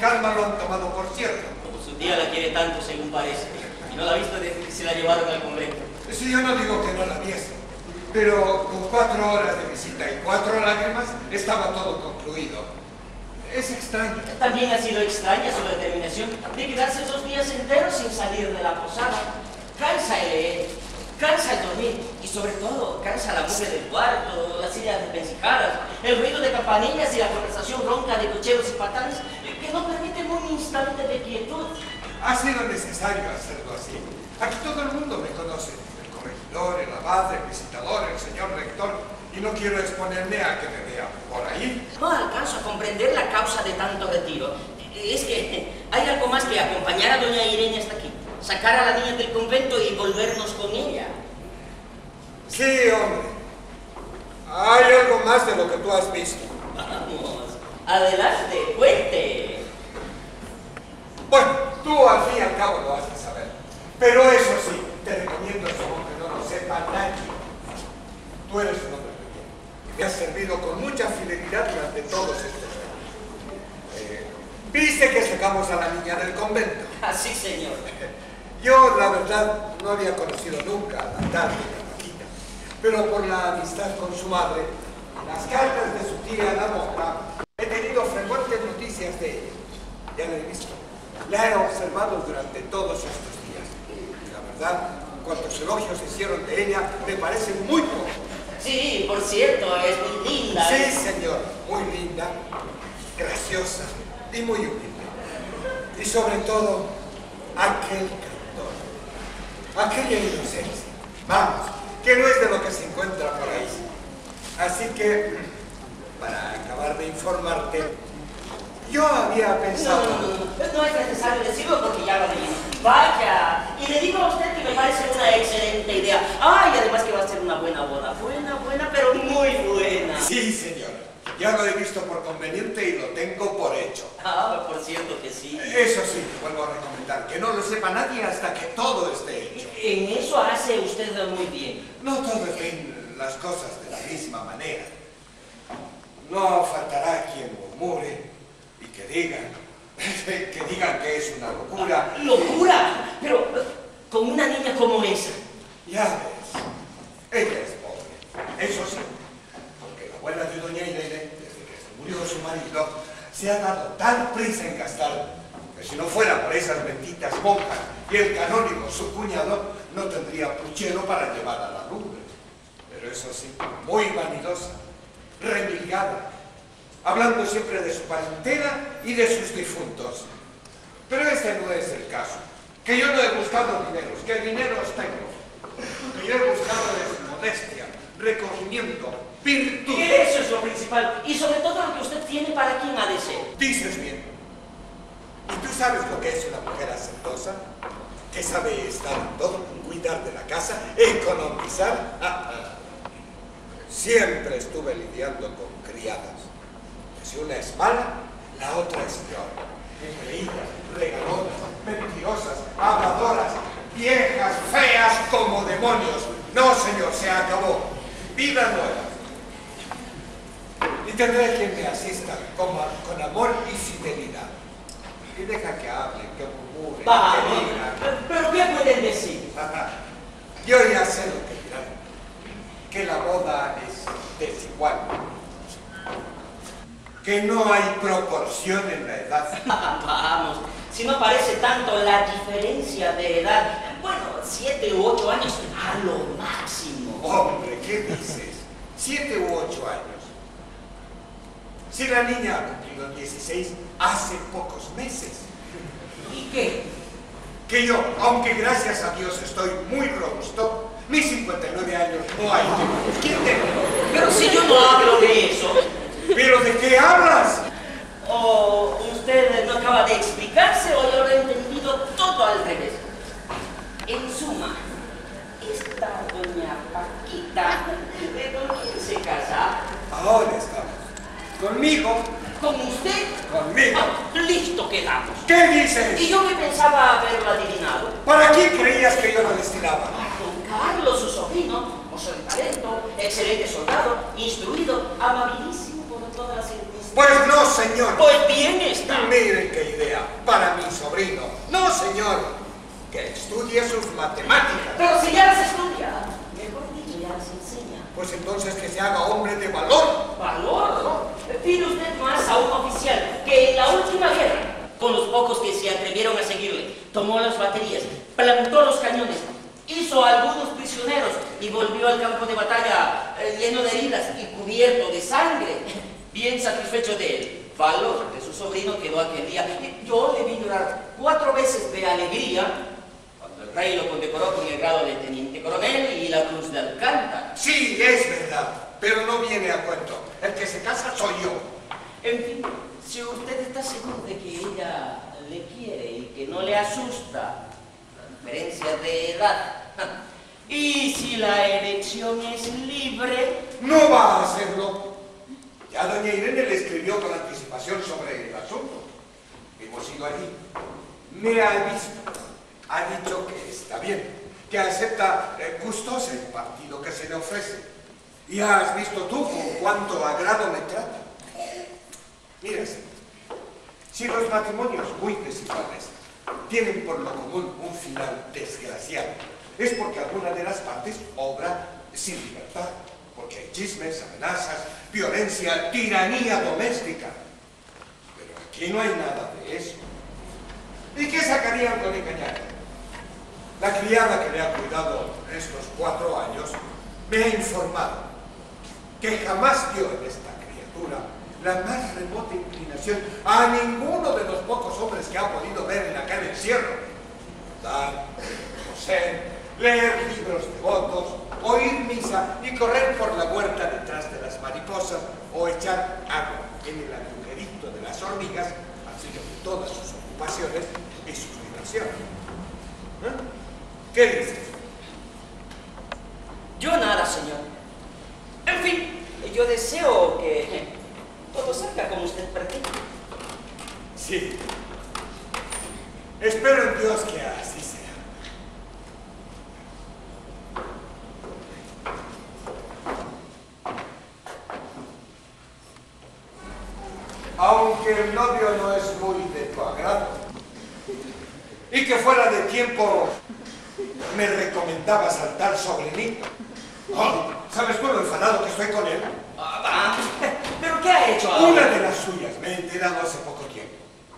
calma lo han tomado por cierto. Como su tía la quiere tanto, según parece, y no la ha visto desde que se la llevaron al convento. Sí, yo no digo que no la viese, pero con 4 horas de visita y 4 lágrimas estaba todo concluido. Es extraño. También ha sido extraña su determinación de quedarse 2 días enteros sin salir de la posada. Cansa el leer, cansa el dormir y sobre todo cansa la mugre del cuarto, las sillas desvencijadas, el ruido de campanillas y la conversación ronca de cocheros y patanes que no permiten un instante de quietud. Ha sido necesario hacerlo así. Aquí todo el mundo me conoce. El corregidor, el abad, el visitador, el señor rector. Y no quiero exponerme a que me vean por ahí. No alcanzo a comprender la causa de tanto retiro. Es que hay algo más que acompañar a doña Irene hasta aquí, sacar a la niña del convento y volvernos con ella. Sí, hombre. Hay algo más de lo que tú has visto. Vamos, adelante, cuente. Bueno, tú al fin y al cabo lo has de saber. Pero eso sí, te recomiendo eso que no lo sepa nadie. Tú eres un hombre de bien. Me has servido con mucha fidelidad durante todos estos años. Viste que sacamos a la niña del convento. Así, señor. Yo, la verdad, no había conocido nunca a la tarde de la Paquita, pero por la amistad con su madre, las cartas de su tía la monja, he tenido frecuentes noticias de ella. Ya la he visto. La he observado durante todos estos días. Y la verdad, cuantos elogios se hicieron de ella, me parecen muy pocos. Sí, por cierto, es muy linda. Sí, señor, muy linda, graciosa y muy humilde. Y sobre todo, aquel candor, aquella inocencia. Vamos, que no es de lo que se encuentra por ahí. Así que, para acabar de informarte, yo había pensado... No es necesario decirlo porque ya lo leí. Vaya, y le digo a usted que me parece una excelente idea. Ay, además que va a ser una buena boda. Buena, pero muy buena. Sí, señor. Ya lo he visto por conveniente y lo tengo por hecho. Ah, por cierto que sí. Eso sí, vuelvo a recomendar, que no lo sepa nadie hasta que todo esté hecho. En eso hace usted muy bien. No todos ven las cosas de la misma manera. No faltará quien murmure y que digan que es una locura. ¿Locura? Pero con una niña como esa. Ya ves, ella es pobre, eso sí, porque la abuela de doña Irene, desde que se murió su marido, se ha dado tan prisa en gastar que si no fuera por esas benditas monjas y el canónigo, su cuñado, no tendría puchero para llevar a la lumbre. Pero eso sí, muy vanidosa, remilgada, hablando siempre de su parentela y de sus difuntos. Pero este no es el caso, que yo no he buscado dineros, que dineros tengo, que yo he buscado modestia, recogimiento, virtud. Y eso es lo principal, y sobre todo lo que usted tiene para quien ha de ser. Dices bien. ¿Y tú sabes lo que es una mujer hacendosa? Que sabe estar en todo, cuidar de la casa, economizar. Siempre estuve lidiando con criadas. Si una es mala, la otra es peor. Engreídas, regalonas, mentirosas, habladoras, viejas, feas como demonios. No, señor, se acabó. Vida nueva. Y tendré quien me asista con amor y fidelidad. Y deja que hable, que murmure, que diga. ¿Pero qué pueden decir? Yo ya sé lo que dirán. Que la boda es desigual. Que no hay proporción en la edad. Vamos, si no parece tanto la diferencia de edad. Bueno, 7 u 8 años a lo máximo. Hombre, ¿qué dices? 7 u 8 años. Si la niña ha cumplido 16 hace pocos meses. ¿Y qué? Que yo, aunque gracias a Dios estoy muy robusto, mis 59 años no hay que... ¿Quién te... Pero si yo no hablo de eso. ¿Pero de qué hablas? ¿O usted no acaba de explicarse o yo lo he entendido todo al revés? En suma, esta doña Paquita, ¿con quién se casa? Ahora estamos. ¿Conmigo? ¿Con usted? Conmigo. Ah, listo quedamos. ¿Qué dices? Y yo que pensaba haberlo adivinado. ¿Para quién creías que yo lo destinaba? Don Carlos, su sobrino, mozo de talento, excelente soldado, instruido, amabilísimo por todas las circunstancias. Pues no, señor. Pues bien está. Miren qué idea para mi sobrino. No, señor. Que estudie sus matemáticas. Pero si ya las estudia, mejor dicho, ya las enseña. Pues entonces que se haga hombre de valor. ¿Valor? Pide usted más a un oficial que en la última guerra, con los pocos que se atrevieron a seguirle, tomó las baterías, plantó los cañones, hizo a algunos prisioneros y volvió al campo de batalla lleno de heridas y cubierto de sangre. Bien satisfecho del valor de su sobrino quedó aquel día. Yo le vi llorar 4 veces de alegría cuando el rey lo condecoró con el grado de teniente coronel y la cruz de Alcántara. Sí, es verdad, pero no viene a cuento. El que se casa soy yo. En fin, si usted está seguro de que ella le quiere y que no le asusta la diferencia de edad, y si la elección es libre... No va a hacerlo. Ya doña Irene le escribió con anticipación sobre el asunto. Hemos ido allí. Me ha visto. Ha dicho que está bien, que acepta gustoso el partido que se le ofrece. Y has visto tú con cuánto agrado me trata. Mira, si los matrimonios muy desiguales tienen por lo común un final desgraciado, es porque alguna de las partes obra sin libertad, porque hay chismes, amenazas, violencia, tiranía doméstica. Pero aquí no hay nada de eso. ¿Y qué sacarían con engañar? La criada que le ha cuidado estos 4 años me ha informado que jamás vio en esta criatura la más remota inclinación a ninguno de los pocos hombres que ha podido ver en aquel encierro. Dar, coser, leer libros devotos, oír misa y correr por la huerta detrás de las mariposas o echar agua en el agujerito de las hormigas, así que todas sus ocupaciones y sus diversiones. ¿Qué dices? Yo nada, señor. En fin, yo deseo que todo salga como usted pretende. Sí. Espero en Dios que así sea. Aunque el novio no es muy de tu agrado, y que fuera de tiempo me recomendaba saltar sobrinito. Oh, ¿sabes tú lo enfadado que estoy con él? ¿Pero qué ha hecho ahora? Una de las suyas, me he enterado hace poco tiempo.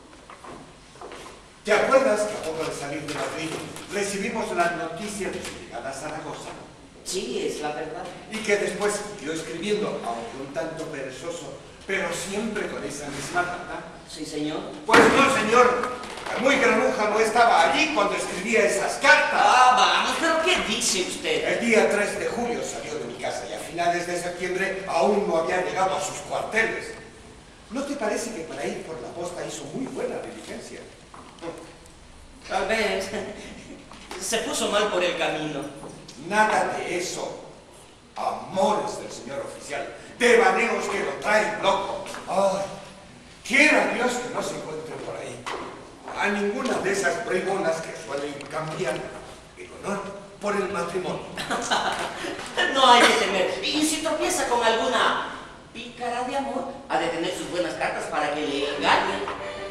¿Te acuerdas que a poco de salir de Madrid recibimos la noticia de su llegada a Zaragoza? Sí, es la verdad. Y que después siguió escribiendo, aunque un tanto perezoso, pero siempre con esa misma data. Sí, señor. Pues no, señor. La muy granuja no estaba allí cuando escribía esas cartas. Vamos, ¿pero qué dice usted? El día 3 de julio salió de mi casa y a finales de septiembre aún no había llegado a sus cuarteles. ¿No te parece que para ir por la posta hizo muy buena diligencia? Tal vez se puso mal por el camino. Nada de eso. Amores del señor oficial. Devaneos que lo traen loco. Ay, quiera Dios que no se encuentre por ahí a ninguna de esas bribonas que suelen cambiar el honor por el matrimonio. No hay que temer. Y si tropieza con alguna pícara de amor, ha de tener sus buenas cartas para que le engañen.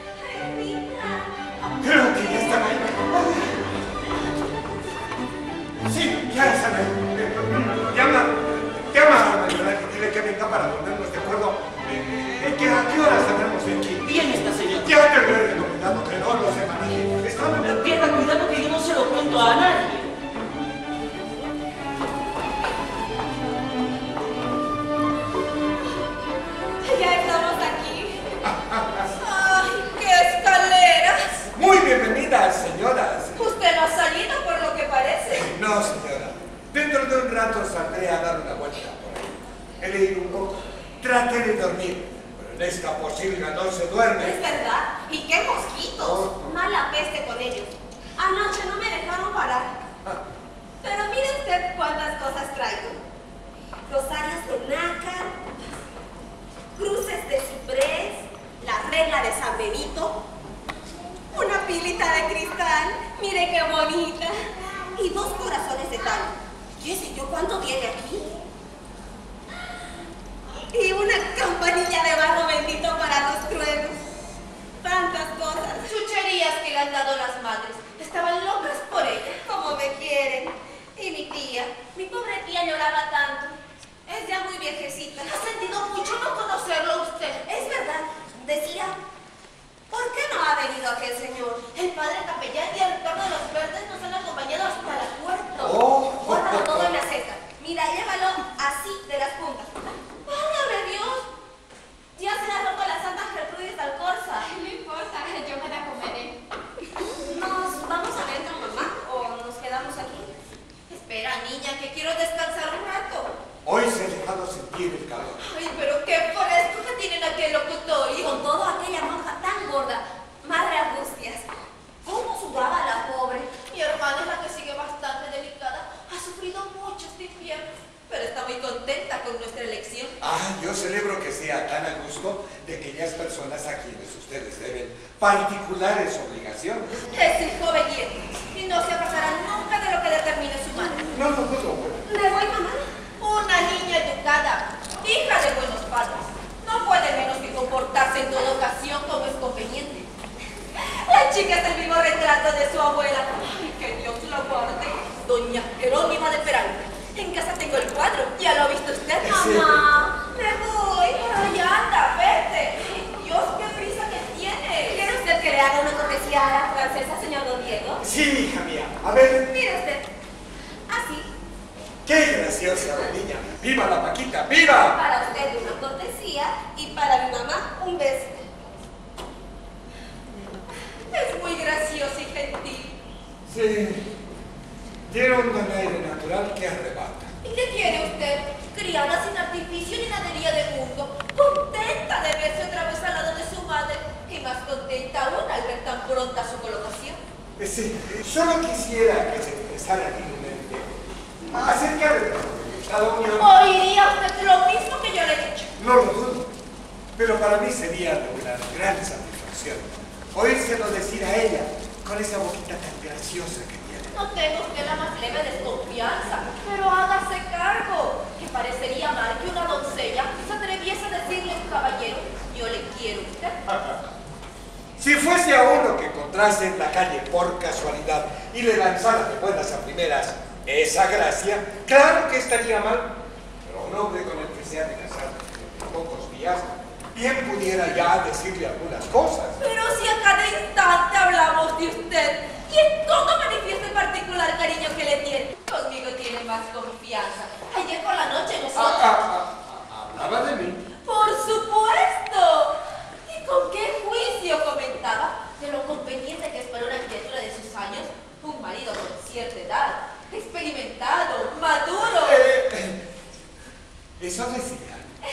Creo que ya están ahí. Sí, ya están ahí. Llama a Manuela y dile que venga para ponernos de acuerdo. ¿A qué horas tendremos de aquí? Bien está, señor. Ya te lo he recomendado que no lo se maneje. Pierda cuidado que yo no se lo cuento a nadie. Ya estamos aquí. ¡Ay, qué escaleras! Muy bienvenidas, señoras. Usted no ha salido por lo que parece. No, señora. Dentro de un rato saldré a dar una vuelta por ahí. He leído un poco. Traté de dormir, pero en esta posilga no se duerme. Es verdad. ¿Y qué mosquitos? Mala peste con ellos. Anoche no me dejaron parar. Pero mire usted cuántas cosas traigo. Rosarios de nácar, cruces de ciprés, la regla de San Benito, una pilita de cristal, mire qué bonita, y 2 corazones de tal. ¿Qué sé yo cuánto viene aquí? Y una campanilla locutorio. Con toda aquella monja tan gorda. Madre Angustias. ¿Cómo sudaba la pobre? Mi hermana es la que sigue bastante delicada. Ha sufrido mucho este invierno, pero está muy contenta con nuestra elección. Yo celebro que sea tan a gusto de aquellas personas a quienes ustedes deben particulares obligaciones. Es hijo obediente y no se apartará nunca de lo que determine su madre. No. ¿Me voy, mamá? Una niña educada, hija de buenos padres, no puede menos que comportarse en toda ocasión como es conveniente. La chica es el vivo retrato de su abuela. Ay, que Dios la guarde. Doña Jerónima de Peralta. En casa tengo el cuadro. ¿Ya lo ha visto usted? Sí. Mamá, me voy. Ay, anda, vete. Ay, Dios, qué prisa que tiene. ¿Quiere usted que le haga una cortesía a la francesa, señor Don Diego? Sí, hija mía. A ver. Mire usted. Así. ¡Qué graciosa la niña! ¡Viva la Paquita! ¡Viva! Para usted una cortesía y para mi mamá un beso. Es muy gracioso y gentil. Sí. Tiene un donaire natural que arrebata. ¿Y qué quiere usted? Criada sin artificio ni nadería de mundo, contenta de verse otra vez al lado de su madre y más contenta aún al ver tan pronta su colocación. Sí, solo quisiera que se expresara libremente acerca de la unión. Oiría usted lo mismo que yo le he dicho. No lo dudo, pero para mí sería de una gran satisfacción oírselo decir a ella con esa boquita tan graciosa que tiene. No tengo usted la más leve desconfianza, pero hágase cargo, que parecería mal que una doncella se atreviese a decirle a un caballero, yo le quiero a usted. Si fuese a uno que encontrase en la calle por casualidad y le lanzara de buenas a primeras esa gracia, claro que estaría mal, pero un hombre con el que se ha de casar en pocos días, bien pudiera ya decirle algunas cosas. Pero si a cada instante hablamos de usted y en todo manifiesta el particular cariño que le tiene, conmigo tiene más confianza. Ayer por la noche nosotros... ¿Hablaba de mí? ¡Por supuesto! ¿Y con qué juicio comentaba de lo conveniente que es para una criatura de sus años un marido con cierta edad, experimentado, maduro? Eso decía.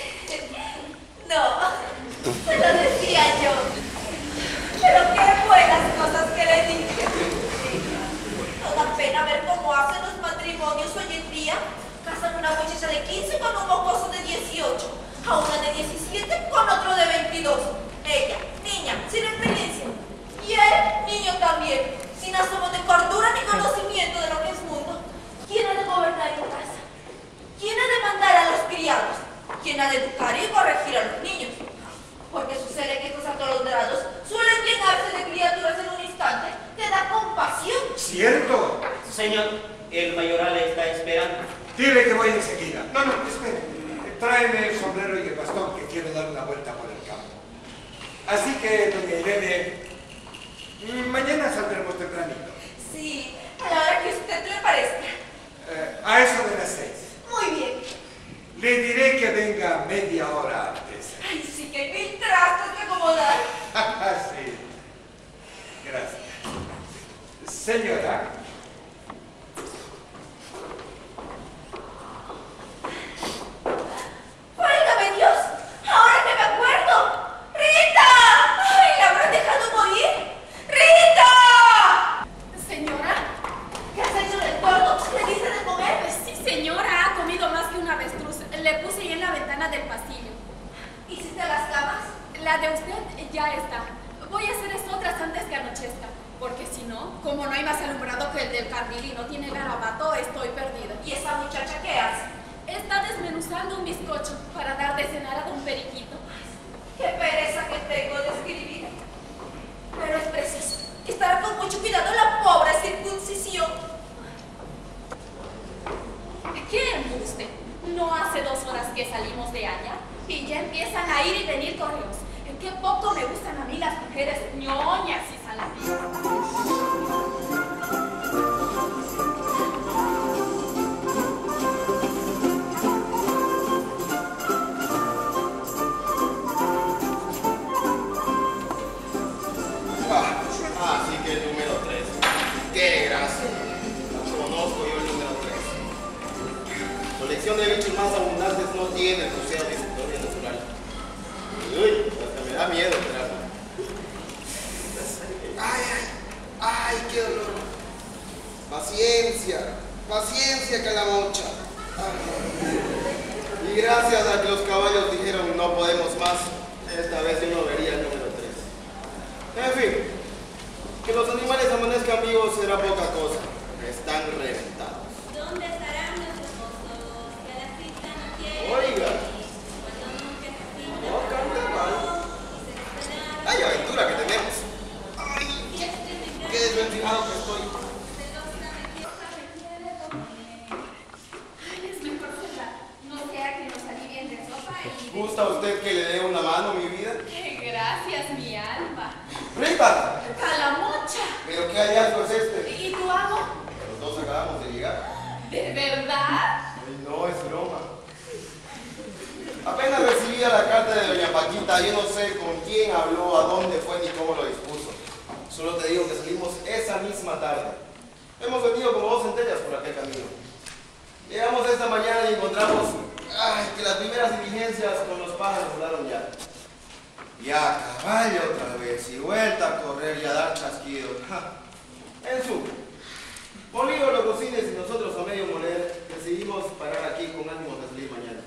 No, se lo decía yo. Pero qué buenas cosas que le dije. No da pena ver cómo hacen los matrimonios hoy en día. Casan una muchacha de 15 con un mocoso de 18, a una de 17 con otro de 22. Ella, niña, sin experiencia. Y él, niño también, sin asomo de cordura ni conocimiento de lo que es mundo. ¿Quién ha de gobernar en casa? ¿Quién ha de mandar a los criados? ¿Quién ha de educar y corregir a los niños? Porque sucede que estos atolondrados suelen llenarse de criaturas en un instante que da compasión. ¿Cierto? Señor, el mayoral le está esperando. Dile que voy enseguida. No, espere. Tráeme el sombrero y el bastón que quiero dar una vuelta por el campo. Así que, doña Irene, mañana saldremos tempranito. Sí, a la hora que a usted le parezca. A eso de las 6. Muy bien. Le diré que venga media hora antes. Ay, sí que hay mil trastos que acomodar. Sí. Gracias. Señora. ¡Válgame Dios! ¡Ahora que me acuerdo! ¡Rita! ¡Ay, la habrán dejado morir! ¡Rita! Señora, ¿Qué has hecho del gordo? ¿Le diste de comer? pues sí, señora, ha comido más que un avestruz. Le puse ahí en la ventana del pasillo. ¿Hiciste las camas? La de usted ya está. Voy a hacer otras antes que anochezca, porque si no, como no hay más alumbrado que el del carril y no tiene garabato, estoy perdida. ¿Y esa muchacha qué hace? Está desmenuzando un bizcocho para dar de cenar a don Periquito. ¡Qué pereza que tengo de escribir! Pero es preciso estar con mucho cuidado en la pobre circuncisión. ¿Qué embuste? No hace 2 horas que salimos de allá y ya empiezan a ir y venir correos. Qué poco me gustan a mí las mujeres ñoñas y saladas. Así que el número 3. ¡Qué gracia! Conozco yo el número 3. Colección de bichos más abundantes no tiene el Museo de Historia Natural. Uy, da miedo, claro. Ay, qué dolor. Paciencia, Calamocha. Y gracias a que los caballos dijeron no podemos más, esta vez yo no vería el número 3. En fin, que los animales amanezcan vivos será poca cosa. Están reventados. ¿Dónde estarán nuestros mozos? Que la cita no quiere. Oiga. Cuando nunca se cita. No cante mal. Hay aventura que tenemos. Ay, qué desvencijado que estoy. Ay, es mejor cerrar. No sea que nos alivien de sopa y... ¿Gusta usted que le dé una mano, mi vida? Gracias, mi alma. ¡Rita! ¡Calamocha! ¿Pero qué hallazgo es este? ¿Y tu amo? Los dos acabamos de llegar. ¿De verdad? Ay, no, es broma. Apenas recibía la carta de doña Paquita, yo no sé con quién habló, a dónde fue ni cómo lo dispuso. Solo te digo que salimos esa misma tarde. Hemos venido como 2 centellas por aquel camino. Llegamos esta mañana y encontramos que las primeras diligencias con los pájaros volaron ya. Y a caballo otra vez, y vuelta a correr y a dar chasquidos. En su, molido los cocines y nosotros a medio moler, decidimos parar aquí con ánimos de salir mañana.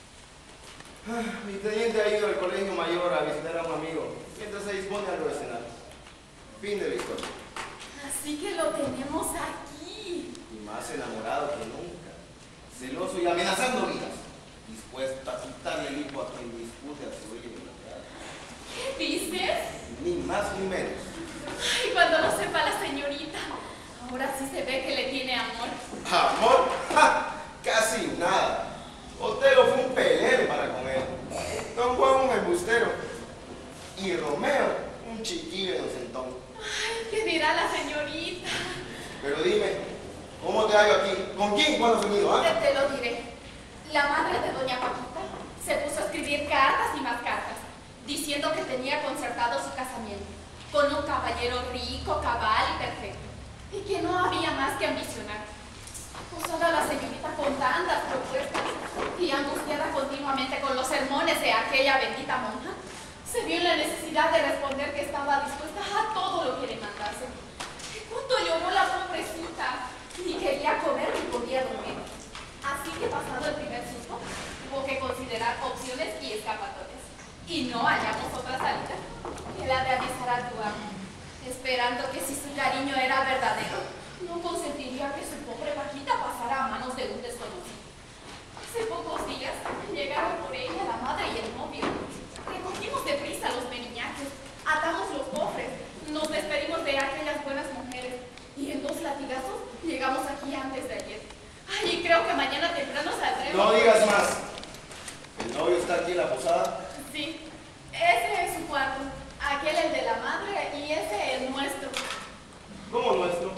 Mi teniente ha ido al colegio mayor a visitar a un amigo, mientras se dispone algo de cenar. Fin de la historia. Así que lo tenemos aquí. Y más enamorado que nunca, celoso y amenazando vidas, dispuesto a quitarle el hijo a quien dispute a su hijo. ¿Qué dices? Ni más ni menos. Ay, cuando lo sepa la señorita. Ahora sí se ve que le tiene amor. ¿Amor? ¡Ja! Casi nada. Otelo fue un pelero para con él. Don Juan un embustero. Y Romeo un chiquillo inocentón. Ay, ¿qué dirá la señorita? Pero dime, ¿cómo te hallo aquí? ¿Con quién? ¿Cuándo has venido? Te lo diré. La madre de doña Paquita se puso a escribir cartas y más cartas, diciendo que tenía concertado su casamiento con un caballero rico, cabal y perfecto, y que no había más que ambicionar. Acosada la señorita con tantas propuestas y angustiada continuamente con los sermones de aquella bendita monja, se vio en la necesidad de responder que estaba dispuesta a todo lo que le mandase. ¿Cuánto lloró la pobrecita? Ni quería comer ni podía dormir. Así que pasado el primer susto, tuvo que considerar opciones y escapatorias. Y no hallamos otra salida que la de avisar a tu amo, esperando que si su cariño era verdadero, no consentiría que su pobre Paquita pasara a manos de un desconocido. Hace pocos días llegaron por ella la madre y el novio. Recogimos deprisa los meriñaques, atamos los cofres, nos despedimos de aquellas buenas mujeres y en 2 latigazos llegamos aquí antes de ayer. Ay, y creo que mañana temprano saldremos. No digas más. ¿El novio está aquí en la posada? Sí, ese es su cuarto, aquel el de la madre y ese el nuestro. ¿Cómo nuestro?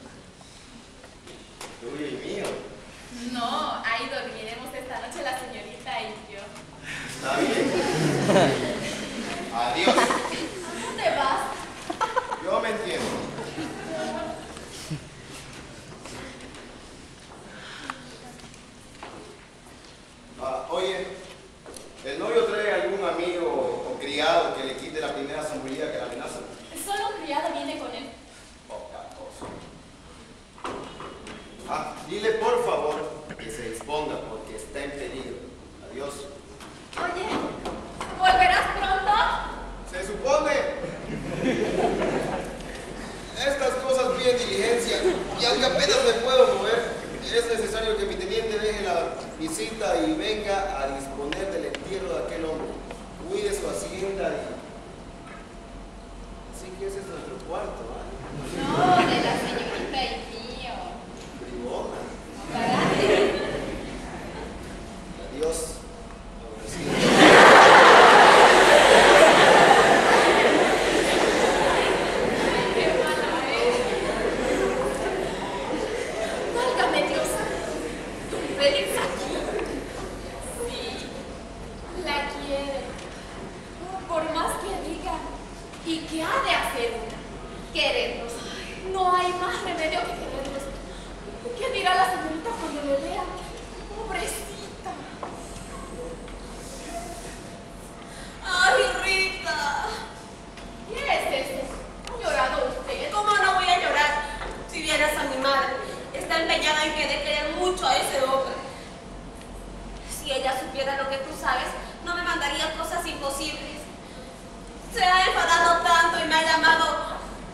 Tuyo y mío. No, ahí dormiremos esta noche la señorita y yo. Está bien. Adiós. ¿A dónde vas? Yo me entiendo. Oye, ¿el novio trae algún amigo o criado que le quite la primera zambulida que la amenaza? Solo un criado viene con él. Poca cosa. Dile por favor que se disponga porque está en peligro. Adiós. Oye, ¿volverás pronto? Se supone. Estas cosas piden diligencia y aunque apenas me puedo mover, es necesario que mi teniente deje la visita y venga a disponer del entierro de aquel hombre. Cuide su hacienda y... Así que ese es nuestro cuarto, ¿vale? No, de la señorita y mío. Bribona. Parate. Adiós. Aborrecido. Qué mala es. Válgame Dios. ¿Tú ves aquí? Sí, la quiere. Por más que digan. ¿Y qué ha de hacer una? Querernos. No hay más remedio que querernos. ¿Qué dirá la señorita cuando le vea? Pobrecita. Ay, Rita.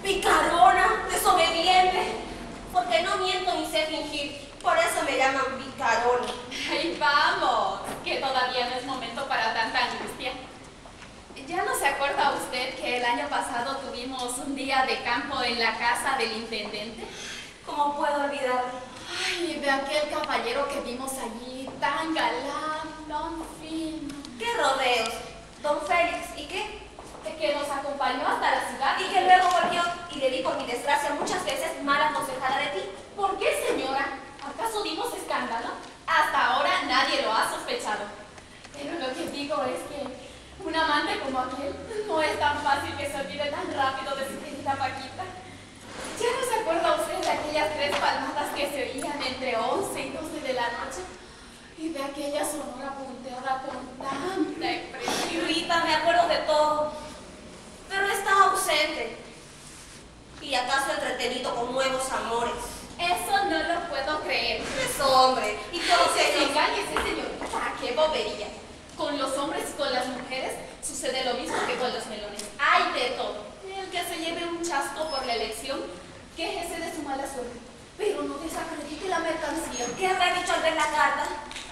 Picarona, desobediente. Porque no miento ni sé fingir. Por eso me llaman picarona. ¡Ay, vamos! Que todavía no es momento para tanta angustia. ¿Ya no se acuerda usted que el año pasado tuvimos un día de campo en la casa del intendente? ¿Cómo puedo olvidarlo? Ay, de aquel caballero que vimos allí, tan galán, tan fino. ¿Qué rodeos? Don Félix, ¿y qué? De que nos acompañó hasta la ciudad. Y que luego volvió y le di por mi desgracia muchas veces mala aconsejada de ti. ¿Por qué, señora? ¿Acaso dimos escándalo? Hasta ahora nadie lo ha sospechado. Pero lo que digo es que un amante como aquel no es tan fácil que se olvide tan rápido de su querida Paquita. ¿Ya no se acuerda usted de aquellas 3 palmadas que se oían entre 11 y 12 de la noche? Y de aquella sonora punteada con tanta expresión. Y Rita, me acuerdo de todo. Pero estaba ausente. ¿Y acaso entretenido con nuevos amores? Eso no lo puedo creer. Es hombre. Y todos ellos. Cállese, señorita. ¡Qué bobería! Con los hombres y con las mujeres sucede lo mismo que con los melones. Hay de todo. El que se lleve un chasco por la elección, quéjese de su mala suerte. Pero no desacredite la mercancía. ¿Qué habrá dicho al ver la carta?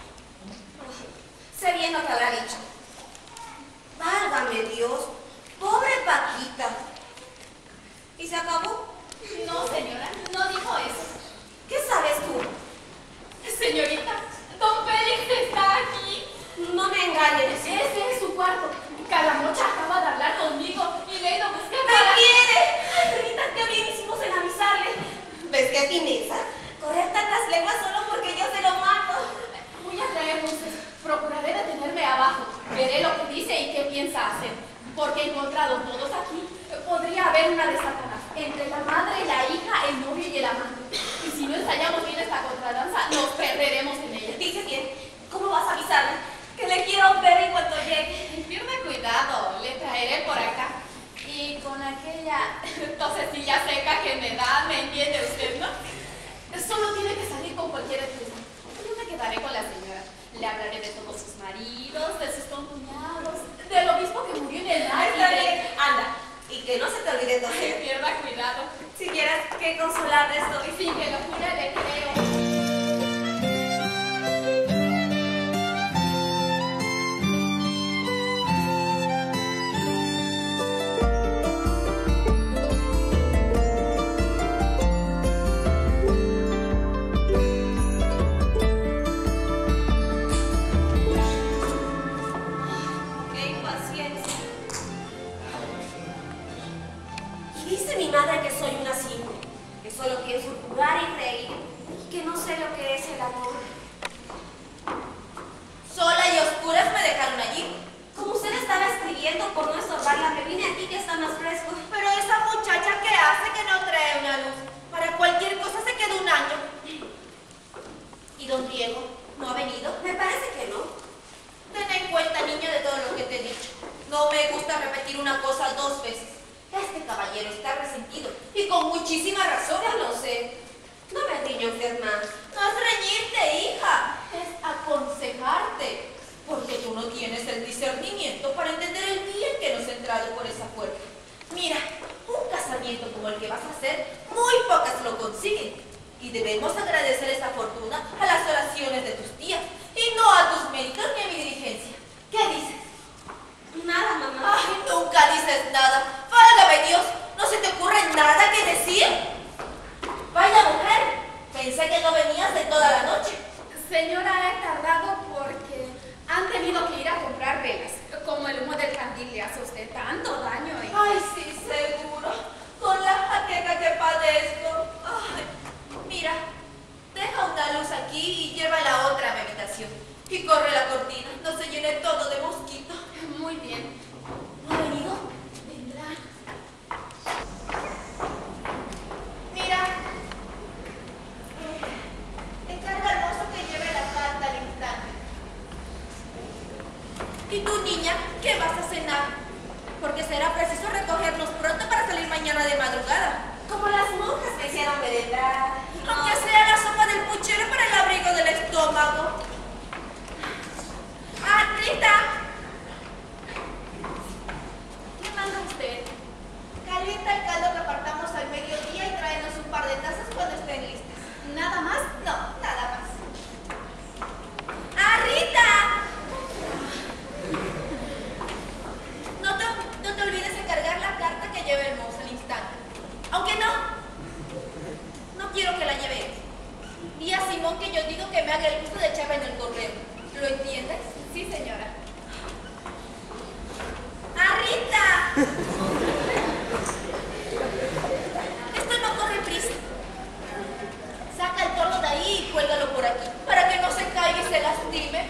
Sé bien lo que habrá dicho. Válgame Dios. Pobre Paquita. ¿Y se acabó? No, señora, no dijo eso. ¿Qué sabes tú? Señorita, don Félix está aquí. No me engañes. Ese es su cuarto. Calamocha acaba de hablar conmigo y le he ido a buscar ¡Me para... quiere! Ay, Rita, qué bien hicimos en avisarle. ¿Ves qué fineza? Correr tantas lenguas solo porque yo se lo mato. Voy a traer luces. Procuraré detenerme abajo. Veré lo que dice y qué piensa hacer. Porque encontrados todos aquí, podría haber una desatada entre la madre, la hija, el novio y el amante. Y si no ensayamos bien esta contradanza, nos perderemos en ella. Dice bien. ¿Cómo vas a avisarle? Que le quiero ver en cuanto llegue. Firme cuidado, le traeré por acá. Y con aquella tosecilla seca que me da, ¿me entiende usted, no? Solo tiene que salir con cualquier excusa. Yo me quedaré con la señora. Le hablaré de todos sus maridos, de sus concuñados, del obispo que murió en el mar y Está de... bien. Anda. Y que no se te olvide Que entonces. pierda cuidado. Si quieras que consolarle estoy. Sí, que lo jure, le creo. Qué impaciencia. Y dice mi madre que soy una simple, que solo pienso jugar y reír, y que no sé lo que es el amor. Sola y oscuras me dejaron allí. Como usted estaba escribiendo, por no estorbarla, me vine aquí que está más fresco. Pero esa muchacha que hace que no trae una luz. Para cualquier cosa se queda un año. ¿Y don Diego no ha venido? Me parece que no. Ten en cuenta, niña, de todo lo que te he dicho. No me gusta repetir una cosa 2 veces. Este caballero está resentido, y con muchísima razón, ya lo sé. No me riño enferma. No es reñirte, hija. Es aconsejarte. Porque tú no tienes el discernimiento para entender el bien que nos ha entrado por esa puerta. Mira, un casamiento como el que vas a hacer, muy pocas lo consiguen. Y debemos agradecer esa fortuna a las oraciones de tus tías y no a tus méritos ni a mi diligencia. ¿Qué dices? Nada, mamá. Ay, nunca dices nada. Válgame Dios, ¿no se te ocurre nada que decir? Vaya mujer, pensé que no venías de toda la noche. Señora, he tardado porque han tenido que ir a comprar velas. Como el humo del candil le hace a usted tanto daño. Ay, sí, seguro. Con la jaqueca que padezco. Ay, mira, deja una luz aquí y lleva la otra a mi habitación. Y corre la cortina, no se llene todo de mosquito. Muy bien. ¿No ha venido? Vendrá. Mira, encarga al mozo que lleve la carta al instante. ¿Y tú, niña, qué vas a cenar? Porque será preciso recogernos pronto para salir mañana de madrugada. Como las monjas que hicieron merendar. Aunque sea la sopa del puchero para el abrigo del estómago. ¡Ah, Rita! ¿Qué manda usted? Calienta el caldo que apartamos me haga el gusto de echarla en el correo. ¿Lo entiendes? Sí, señora. ¡Arita! Esto no corre prisa. Saca el torno de ahí y cuélgalo por aquí, para que no se caiga y se lastime.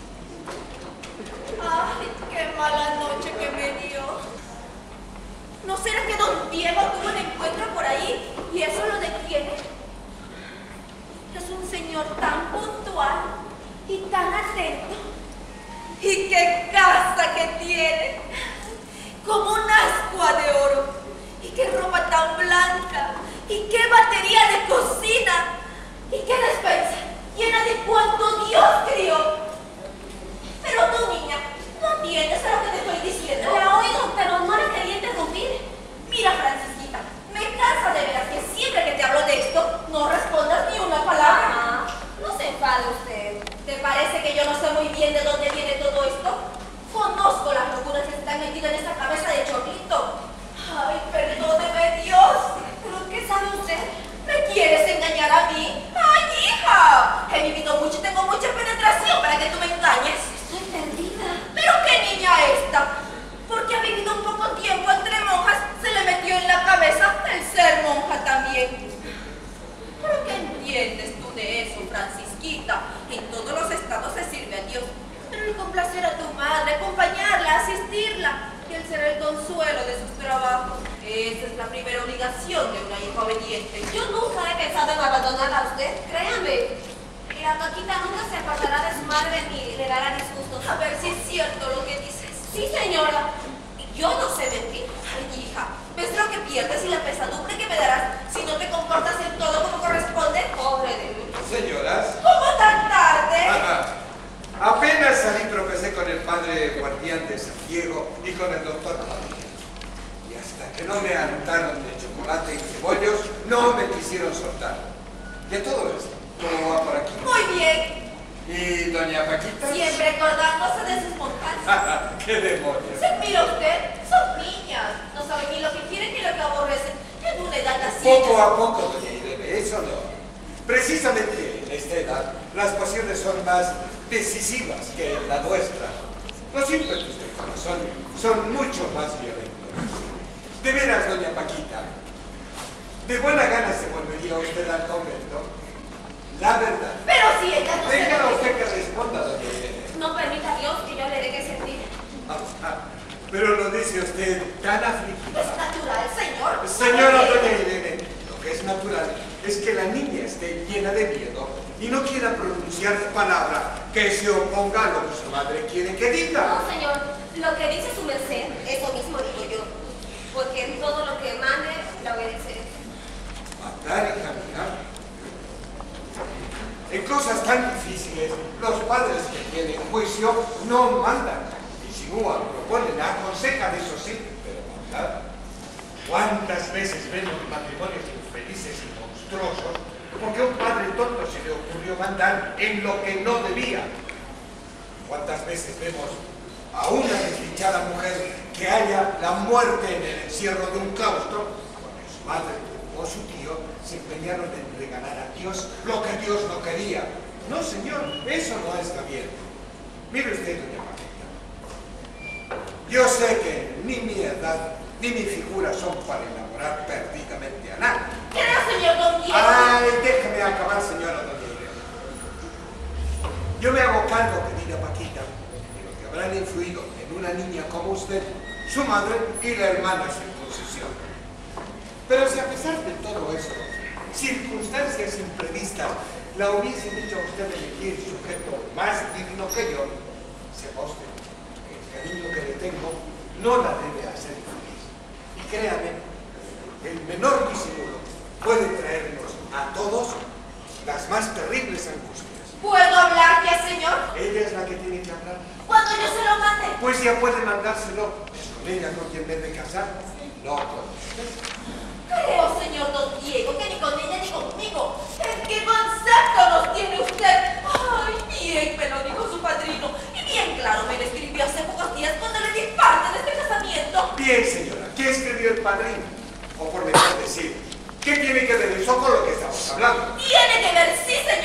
¡Ay, qué mala noche que me dio! ¿No será que don Diego tuvo un encuentro por ahí y eso lo detiene? Es un señor tan puntual y tan atento. ¡Y qué casa que tiene! Como un ascua de oro. ¡Y qué ropa tan blanca! ¡Y qué batería de cocina! ¡Y qué despensa llena de cuanto Dios crió! Pero tú, niña, no entiendes a lo que te estoy diciendo. La oigo, pero no la quería interrumpir. Mira, Francisquita, me cansa de veras que siempre que te hablo de esto, no respondas ni una palabra. Mamá, no se enfade usted. ¿Te parece que yo no sé muy bien de dónde viene todo esto? Conozco las locuras que están metidas en esa cabeza de chorlito. Ay, perdóneme Dios. ¿Pero qué sabe usted? ¿Me quieres engañar a mí? ¡Ay, hija! He vivido mucho y tengo mucha penetración para que tú me engañes. Estoy perdida. ¿Pero qué niña esta? Porque ha vivido un poco tiempo entre monjas, se le metió en la cabeza el ser monja también. ¿Pero qué entiendes tú de eso, Francisquita? En todos los estados se sirve a Dios. Pero el complacer a tu madre, acompañarla, asistirla, y el ser el consuelo de sus trabajos. Esa es la primera obligación de una hija obediente. Yo nunca he pensado en abandonarla a usted, créame. Y la Paquita nunca se apartará de su madre ni le dará disgustos. A ver si es cierto lo que dices. Sí, señora. Yo no sé mentir. Ay, hija, ¿ves lo que pierdes y la pesadumbre que me darás si no te comportas en todo como corresponde? Pobre de mí. Señoras, ¿Cómo tan tarde? apenas salí tropecé con el padre guardián de San Diego y con el doctor Padilla. Y hasta que no me hartaron de chocolate y cebollos, no me quisieron soltar. Y a todo esto, ¿cómo va por aquí? Muy bien. ¿Y doña Paquita? Siempre acordándose de sus monjas. ¡Qué demonios! Se mira usted, son niñas. No saben ni lo que quieren ni lo que aborrecen. En una edad así. Poco a poco, doña Irene, eso no. Precisamente en esta edad, las pasiones son más decisivas que la nuestra. Los ímpetus del corazón son mucho más violentos. De veras, doña Paquita, de buena gana se volvería usted al convento. La verdad. Pero si ella no se Déjala lo usted que responda, doña Irene. No permita a Dios que yo le dé que sentir. Pero lo dice usted tan Es afligida. natural, señor. Señora doña Irene, lo que es natural es que la niña esté llena de miedo y no quiera pronunciar palabra que se oponga a lo que su madre quiere que diga. No, señor. Lo que dice su merced, eso mismo digo yo. Porque en todo lo que mande, la obedeceré. Matar, hija mía. En cosas tan difíciles, los padres que tienen juicio no mandan, insinúan, proponen, aconsejan, eso sí, pero mandar. ¿Cuántas veces vemos matrimonios infelices y monstruosos porque a un padre tonto se le ocurrió mandar en lo que no debía? ¿Cuántas veces vemos a una desdichada mujer que halla la muerte en el encierro de un claustro porque su madre o su tío se empeñaron en regalar a Dios lo que Dios no quería? No, señor, eso no está bien. Mire usted, doña Paquita, yo sé que ni mi edad ni mi figura son para enamorar perdidamente a nadie. Creo, señor don Diego. Ay, déjame acabar, señora doña Irene. Yo me hago cargo, querida Paquita, de lo que habrán influido en una niña como usted, su madre y la hermana sin concesión. Pero si a pesar de todo esto, circunstancias imprevistas la hubiesen hecho a usted elegir sujeto más digno que yo, sepa usted que el cariño que le tengo no la debe hacer infeliz. Y créame, el menor disimulo puede traernos a todos las más terribles angustias. ¿Puedo hablar ya, señor? Ella es la que tiene que hablar. Cuando yo se lo mande. Pues ya puede mandárselo. ¿Es con ella con quien debe casar? No con usted. Creo, señor don Diego, que ni con ella ni conmigo. ¿Qué concepto nos tiene usted? Ay, bien me lo dijo su padrino. Y bien claro me lo escribió hace pocos días cuando le di parte de este casamiento. Bien, señora. ¿Qué escribió el padrino? O por mejor decir, ¿qué tiene que ver eso con lo que estamos hablando? Tiene que ver, sí, señor.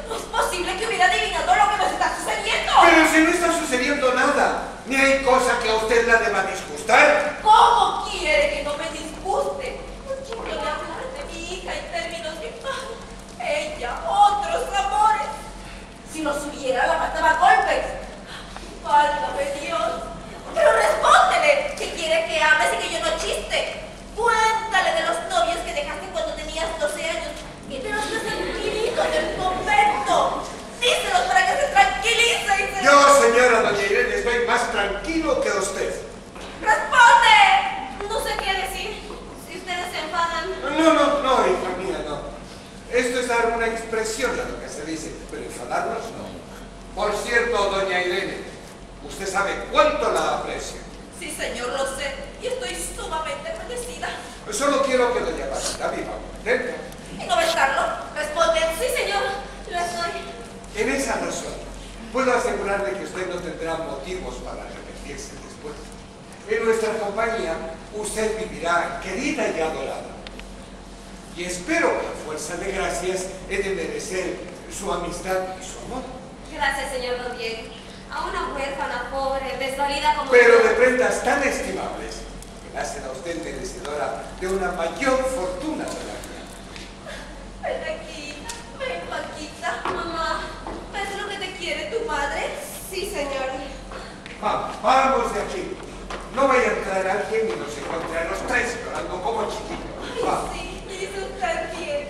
No es posible que hubiera adivinado lo que nos está sucediendo. Pero si no está sucediendo nada, ni hay cosa que a usted la deba disgustar. ¿Cómo quiere que no me disguste? Quiero hablar de mi hija en términos de ella, otros amores. Si nos hubiera, la mataba a golpes. Válgame Dios. Pero respóndele, que quiere que ames y que yo no chiste. Cuéntale de los novios que dejaste cuando tenías 12 años y de los desenfilitos del convento. Díselos para que se tranquilice y se... Yo, señora doña Irene, estoy más tranquilo que usted. ¡Responde! No sé qué decir. Si ustedes se enfadan. No, hija mía, no. Esto es dar una expresión a lo que se dice, pero enfadarnos no. Por cierto, doña Irene, usted sabe cuánto la aprecio. Sí, señor, lo sé. Y estoy sumamente agradecida. Solo quiero que doña Paquita viva contenta. ¿Y no va a estarlo? Responde. Sí, señor. Lo estoy. En esa razón, puedo asegurarle que usted no tendrá motivos para arrepentirse después. En nuestra compañía, usted vivirá querida y adorada. Y espero que a fuerza de gracias he de merecer su amistad y su amor. Gracias, señor Don Diego. A una huérfana pobre, desvalida como... Pero yo. de prendas tan estimables que la hacen a usted merecedora de una mayor fortuna de la vida. Ven aquí. Ven, Paquita. Mamá. ¿Ves lo que te quiere tu madre? Sí, señor. Vamos de aquí. No vaya a entrar alguien y nos encuentre a los tres llorando como chiquitos. Vamos. Sí, y dice usted bien.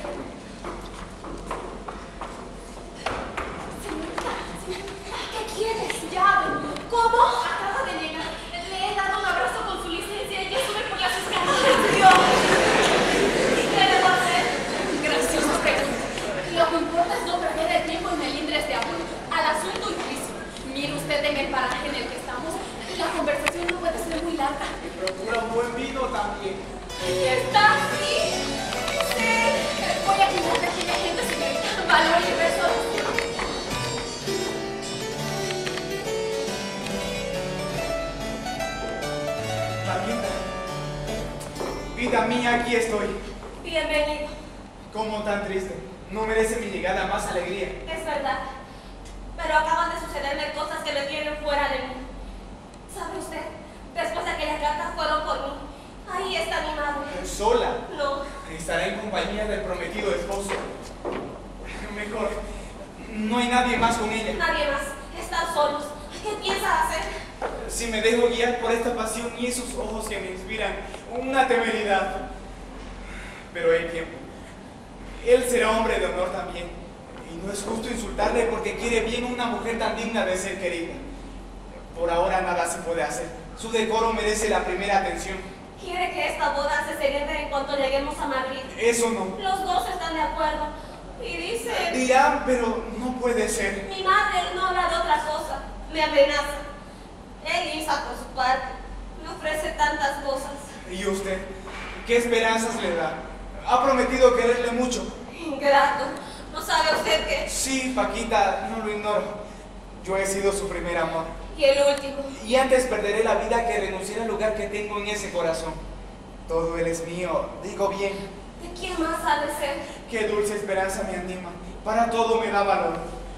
¿Qué quieres? Ya, ¿cómo? Acaba de llegar. Le he dado un abrazo con su licencia y ya sube por las escaleras. Dios. ¿Y qué le va a hacer? Gracioso, pero lo que importa es no perder el tiempo en melindres de amor. Al asunto y juicio. Mire usted en el paraje en el que estamos. La conversación no puede ser muy larga. Y procura un buen vino también. ¿Está aquí? Sí. Voy a quitar de aquí la gente, señorita. Valor y besos. Paquita, vida mía, aquí estoy. Bienvenido. ¿Cómo tan triste? No merece mi llegada más alegría. Es verdad. Pero acaban de sucederme cosas que me tienen fuera de mí. ¿Sabe usted? Después de que las cartas fueron por mí. Ahí está mi madre. ¿Sola? No. Estará en compañía del prometido esposo. Mejor, no hay nadie más con ella. Nadie más. Están solos. ¿Qué piensa hacer? Si me dejo guiar por esta pasión y esos ojos que me inspiran una temeridad. Pero hay tiempo. Él será hombre de honor también. Y no es justo insultarle porque quiere bien a una mujer tan digna de ser querida. Por ahora nada se puede hacer. Su decoro merece la primera atención. Quiere que esta boda se celebre en cuanto lleguemos a Madrid. Eso no. Los dos están de acuerdo. Y dicen... Dirán, pero no puede ser. Mi madre no habla de otra cosa. Me amenaza. Elisa, por su parte, me ofrece tantas cosas. ¿Y usted? ¿Qué esperanzas le da? Ha prometido quererle mucho. Ingrato. ¿No sabe usted qué? Sí, Paquita, no lo ignoro. Yo he sido su primer amor. Y el último. Y antes perderé la vida que renunciar al lugar que tengo en ese corazón. Todo él es mío, digo bien. ¿De quién más ha de ser? Qué dulce esperanza me anima. Para todo me da valor.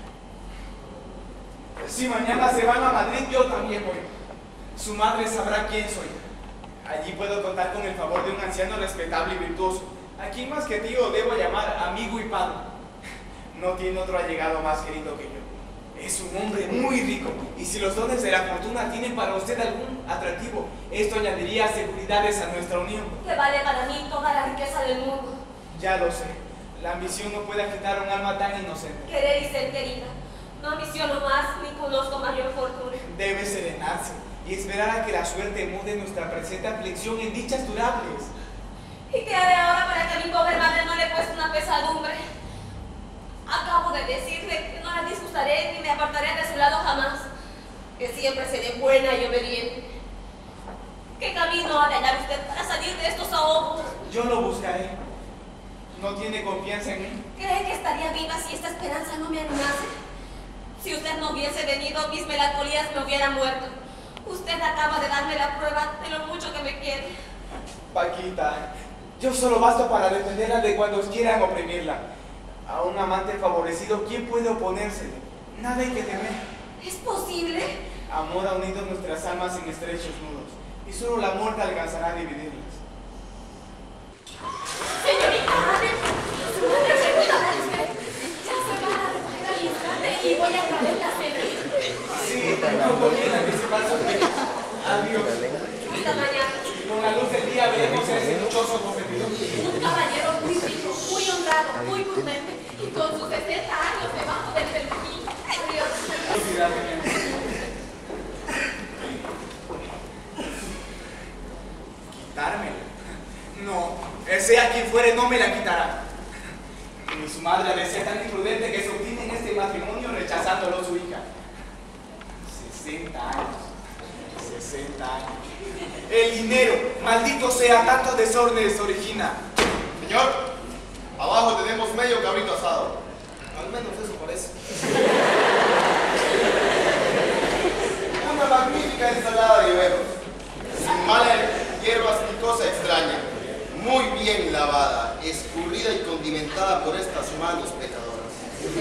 Si mañana se van a Madrid, yo también voy. Su madre sabrá quién soy. Allí puedo contar con el favor de un anciano respetable y virtuoso, a quien más que tío debo llamar amigo y padre. No tiene otro allegado más querido que yo. Es un hombre muy rico, y si los dones de la fortuna tienen para usted algún atractivo, esto añadiría seguridades a nuestra unión. Que vale para mí toda la riqueza del mundo. Ya lo sé, la ambición no puede agitar a un alma tan inocente. Querer y ser querida. No ambiciono más ni conozco mayor fortuna. Debe serenarse y esperar a que la suerte mude nuestra presente aflicción en dichas durables. ¿Y qué haré ahora para que a mi pobre madre no le cueste una pesadumbre? Acabo de decirle que no la disgustaré ni me apartaré de su lado jamás. Que siempre seré buena y obediente. ¿Qué camino ha de hallar usted para salir de estos ahogos? Yo lo buscaré. ¿No tiene confianza en mí? ¿Cree que estaría viva si esta esperanza no me animase? Si usted no hubiese venido, mis melancolías me hubieran muerto. Usted acaba de darme la prueba de lo mucho que me quiere. Paquita, yo solo basto para defenderla de cuando quieran oprimirla. A un amante favorecido, ¿quién puede oponérsele? Nada hay que temer. ¿Es posible? Amor ha unido nuestras almas en estrechos nudos, y solo la muerte alcanzará a dividirlas. Señorita, su madre pregunta por usted. Ya se va a recoger al instante y voy a traer la cena. Sí, no conviene que se pase. Adiós. Hasta mañana. Con la luz del día veremos a ese dichoso competidor. Un caballero muy rico, muy honrado, muy prudente y con sus 60 años debajo del perfil. Adiós. ¿Quitármela? No, sea quien fuere, no me la quitará. Ni su madre ha de ser tan imprudente que se obstine en este matrimonio rechazándolo su hija. 60 años. 60 años. El dinero, maldito sea, tantos desórdenes origina. Señor, abajo tenemos medio cabrito asado. Al menos eso parece. Una magnífica ensalada de berros, sin malas hierbas ni cosa extraña, muy bien lavada, escurrida y condimentada por estas manos pecadoras.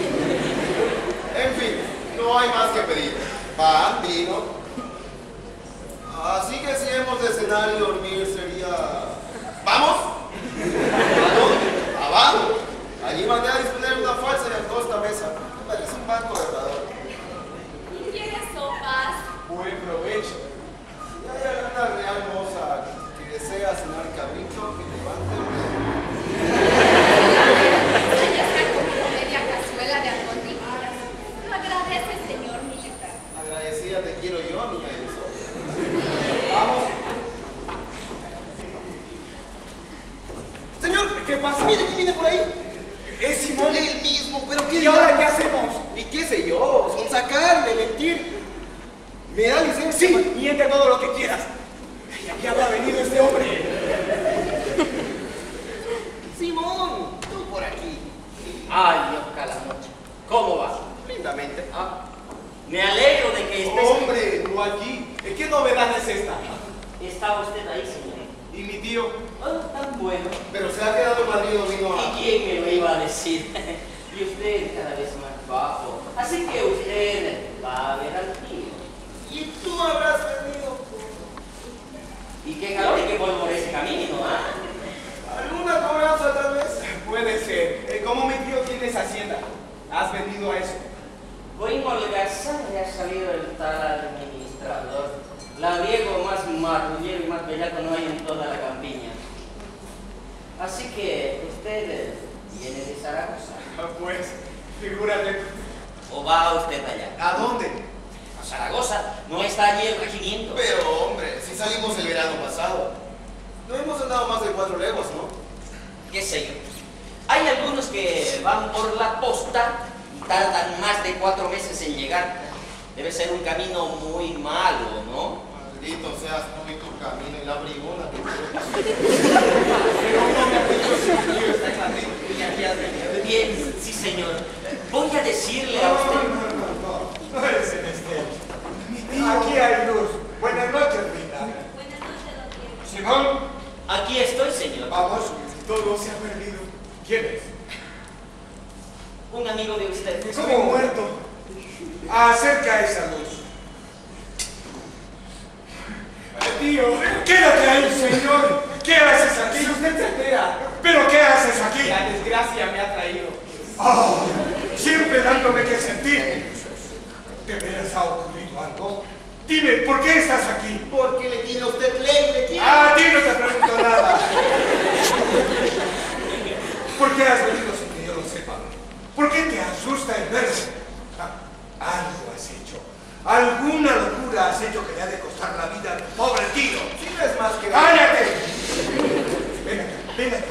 En fin, no hay más que pedir. Pan, vino. Así que si hemos de cenar y dormir sería... ¿Vamos? ¿A dónde? Abajo. Allí mandé a disponer una falsa y angosta mesa. Es un banco de herrador. ¿Quieres sopas? Buen provecho. Si hay alguna real moza que desea cenar cabrito, que levante el dedo. Ya se ha comido media cazuela de albondiguitas. Lo agradece, señor militar. Agradecida te quiero yo, niña de sol. Vamos. Señor, ¿Qué pasa? mire que viene por ahí. Es Simón. Él mismo, pero ¿qué ¿Y ahora qué hacemos? ¿Y qué sé yo? Son sacarle, mentir. Me da licencia. Sí, miente todo lo que quieras. ¿Y a qué habrá venido este hombre? Simón, tú por aquí. Ay, Dios calamocho. ¿Cómo va? Lindamente. Ah, me alegro de que estés... Hombre, tú aquí. ¿Qué novedad es esta? ¿Está usted ahí, señor? Y mi tío. Oh, tan bueno. Pero se ha quedado en Madrid, no vino a... ¿Y quién me lo iba a decir? Y usted cada vez más bajo. Así que usted va a ver al tío. Y tú habrás venido. Y qué calor y qué polvo por ese camino, ¿ah? ¿Alguna cobranza tal vez? Puede ser. ¿Cómo mi tío tienes hacienda? ¿Has venido a eso? Voy holgazán, ya ha salido el tal administrador. Labriego más marrullero y más bellaco no hay en toda la campiña. Así que usted viene de Zaragoza. Pues, figúrate. ¿O va usted allá? ¿A dónde? A Zaragoza. ¿No está allí el regimiento? Pero, hombre, si salimos el verano pasado. No hemos andado más de 4 leguas, ¿no? ¿Qué sé yo? Hay algunos que van por la posta y tardan más de 4 meses en llegar. Debe ser un camino muy malo, ¿no? Maldito seas tú y tu camino y la brigona que tú. Pero no me ha dicho si mi tío está en Madrid. Y aquí has venido. Bien, sí, señor. Voy a decirle a usted... No eres en este. Aquí hay luz. Buenas noches, Rita. Buenas noches, don Diego. Simón, Aquí estoy, señor. vamos. Todo se ha perdido. ¿Quién es? Un amigo de usted. Estoy muerto. Acerca esa luz. Tío, Quédate ahí, señor. ¿Qué haces aquí? si usted se entera, ¿Pero qué haces aquí? la desgracia me ha traído. Oh, siempre dándome que sentir. ¿De veras ha ocurrido algo? Dime, ¿por qué estás aquí? ¿Por qué le tiene a usted ley? ¿Le tiene? A ti no te pregunto nada. ¿Por qué has venido sin que yo lo sepa? ¿Por qué te asusta el verme? Algo has hecho. Alguna locura has hecho que le ha de costar la vida a tu pobre tío. Si no es más que... ¡Cállate! Ven acá, ven acá.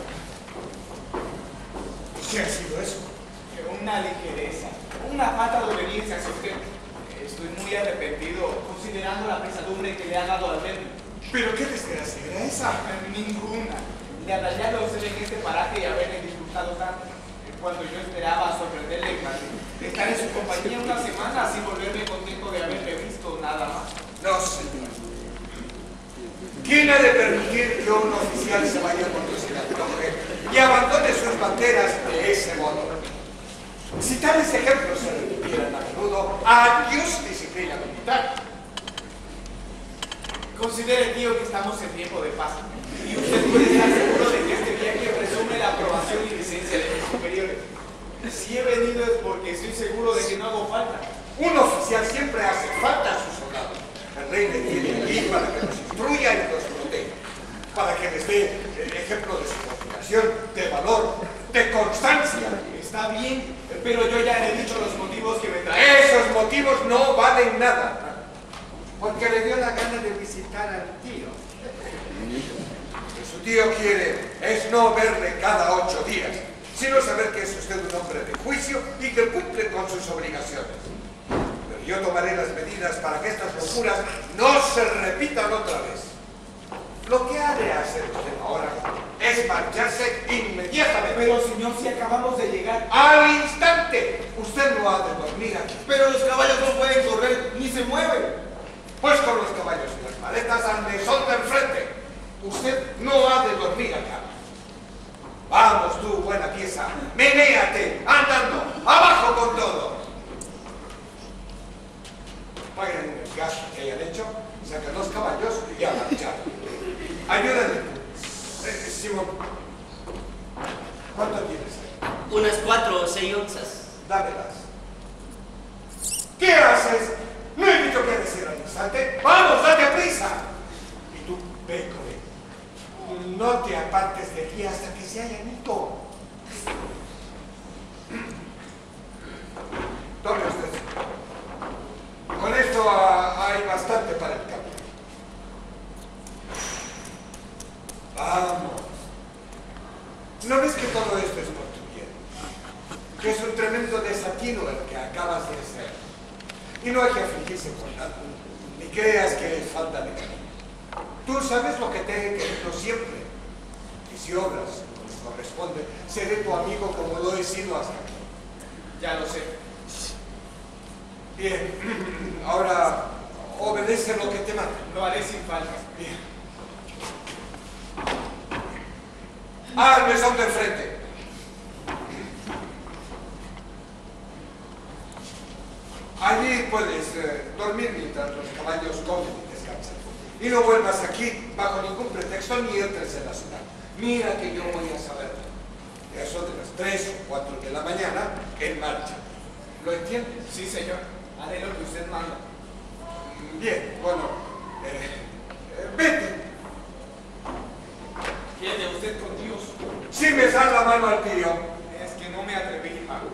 ¿Qué ha sido eso? Una ligereza, una falta de obediencia hacia usted. Estoy muy arrepentido considerando la pesadumbre que le ha dado al verme. ¿Pero qué desgracia era esa? Ninguna. De arañarlo a usted en este paraje y haberle disfrutado tanto. Cuando yo esperaba sorprenderle en Madrid. Estar en su compañía una semana sin volverme contento de haberle visto nada más. No, señor. ¿Quién ha de permitir que un oficial se vaya cuando se le antoje y abandone sus banderas de ese modo? Si tales ejemplos se repitieran a menudo, adiós disciplina militar. Considere, tío, que estamos en tiempo de paz. Y usted puede estar seguro de que este viaje presume la aprobación y licencia de mis superiores. Si he venido es porque estoy seguro de que no hago falta. Un oficial siempre hace falta a sus soldados. El rey le tiene allí para que los instruya y los proteja, para que les dé el ejemplo de subordinación, de valor, de constancia. Está bien, pero yo ya he dicho los motivos que me traen. Esos motivos no valen nada, porque le dio la gana de visitar al tío. Lo que su tío quiere es no verle cada 8 días, sino saber que es usted un hombre de juicio y que cumple con sus obligaciones. Pero yo tomaré las medidas para que estas locuras no se repitan otra vez. Lo que ha de hacer usted ahora es marcharse inmediatamente. Pero, señor, si acabamos de llegar. ¡Al instante! Usted no ha de dormir aquí. Pero los caballos no pueden correr ni se mueven. Pues con los caballos y las maletas al mesón del frente. Usted no ha de dormir acá. Vamos tú, buena pieza, menéate, andando, abajo con todo. Paguen el gasto que hayan hecho, sacan los caballos y a marchar. Ayúdenme. Simón, ¿cuánto tienes ahí? Unas 4 o 6 onzas. Dámelas. ¿Qué haces? No he dicho que decir al instante. ¡Vamos, date prisa! Y tú, ve con él. No te apartes de aquí hasta que se hayan ido. Tome usted. Con esto hay bastante para el cambio. Vamos. ¿No ves que todo esto es por tu bien? Que es un tremendo desatino el que acabas de ser. Y no hay que afligirse por nada, ni creas que es falta de cariño. Tú sabes lo que te he querido siempre. Y si obras como corresponde, seré tu amigo como lo he sido hasta aquí. Ya lo sé. Bien, ahora obedece lo que te manda. Lo haré sin falta. Bien. Al mesón del frente. Allí puedes dormir mientras los caballos comen y descansan. Y no vuelvas aquí bajo ningún pretexto ni entres en la ciudad. Mira que yo voy a saber. Eso de las 3 o 4 de la mañana en marcha. ¿Lo entiendes? Sí, señor. Haré lo que usted manda. Bien, bueno. Vete. Quede usted con Dios. Si me das la mano al tío. Es que no me atreví, Mago.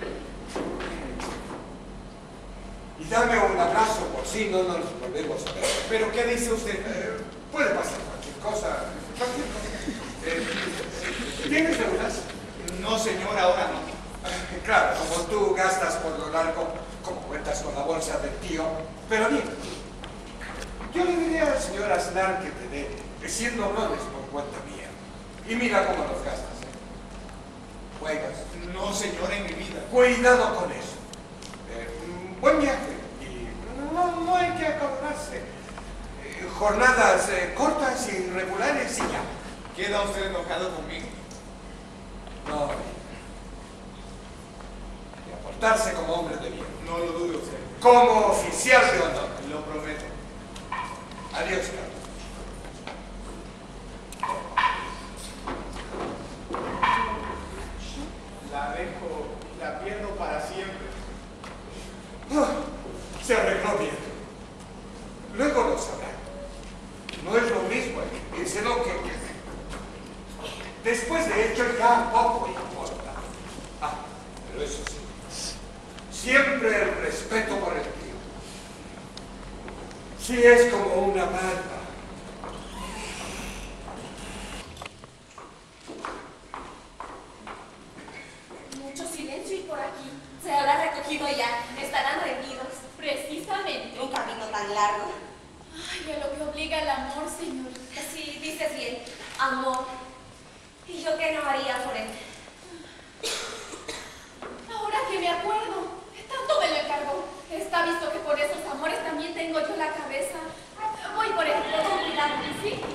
Y dame un abrazo por si no nos volvemos a ver. ¿Pero qué dice usted? Puede pasar cualquier cosa. ¿Tienes deudas? No, señor, ahora no. Claro, como tú gastas por lo largo, como cuentas con la bolsa del tío. Pero bien, yo le diré al señor Aznar que te dé 100 doblones por cuenta mía. Y mira cómo los gastas. ¿Juegas? No, señor, en mi vida. Cuidado con eso. Buen viaje. Y no hay que acordarse. Jornadas cortas y regulares y ya. ¿Queda usted enojado conmigo? No. Y aportarse como hombre de bien. No lo dude usted. Como oficial de honor. Lo prometo. Adiós, Carlos. La dejo, la pierdo para siempre. Se arregló bien. Luego lo sabrá. No es lo mismo sino que después de hecho ya poco importa. Pero eso sí, siempre el respeto por el tío. Sí es como una barba. Mucho silencio y por aquí. Se habrá recogido ya. Estarán reunidos. Precisamente. Un camino tan largo. Ay, a lo que obliga el amor, señor. Sí, dices bien. Amor. ¿Y yo qué no haría por él? Ahora que me acuerdo, tanto me lo encargó. Está visto que por esos amores también tengo yo la cabeza. Voy por él, con cuidado, ¿sí?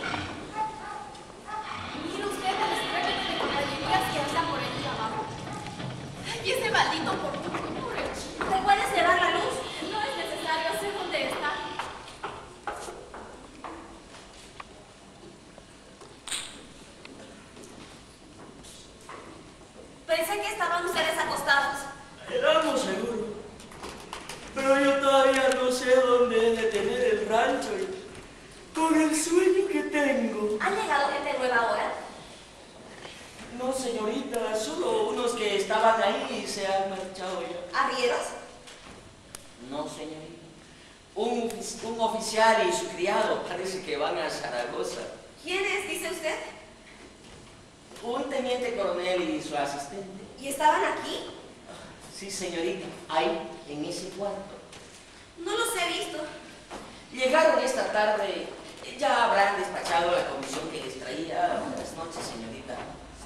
llegado gente nueva ahora? No, señorita, solo unos que estaban ahí y se han marchado ya. ¿Arrieros? No, señorita. Un oficial y su criado parece que van a Zaragoza. ¿Quién es, dice usted? Un teniente coronel y su asistente. ¿Y estaban aquí? Sí, señorita, ahí, en ese cuarto. No los he visto. Llegaron esta tarde, ya habrán despachado la comisión que les traía. Buenas noches, señorita.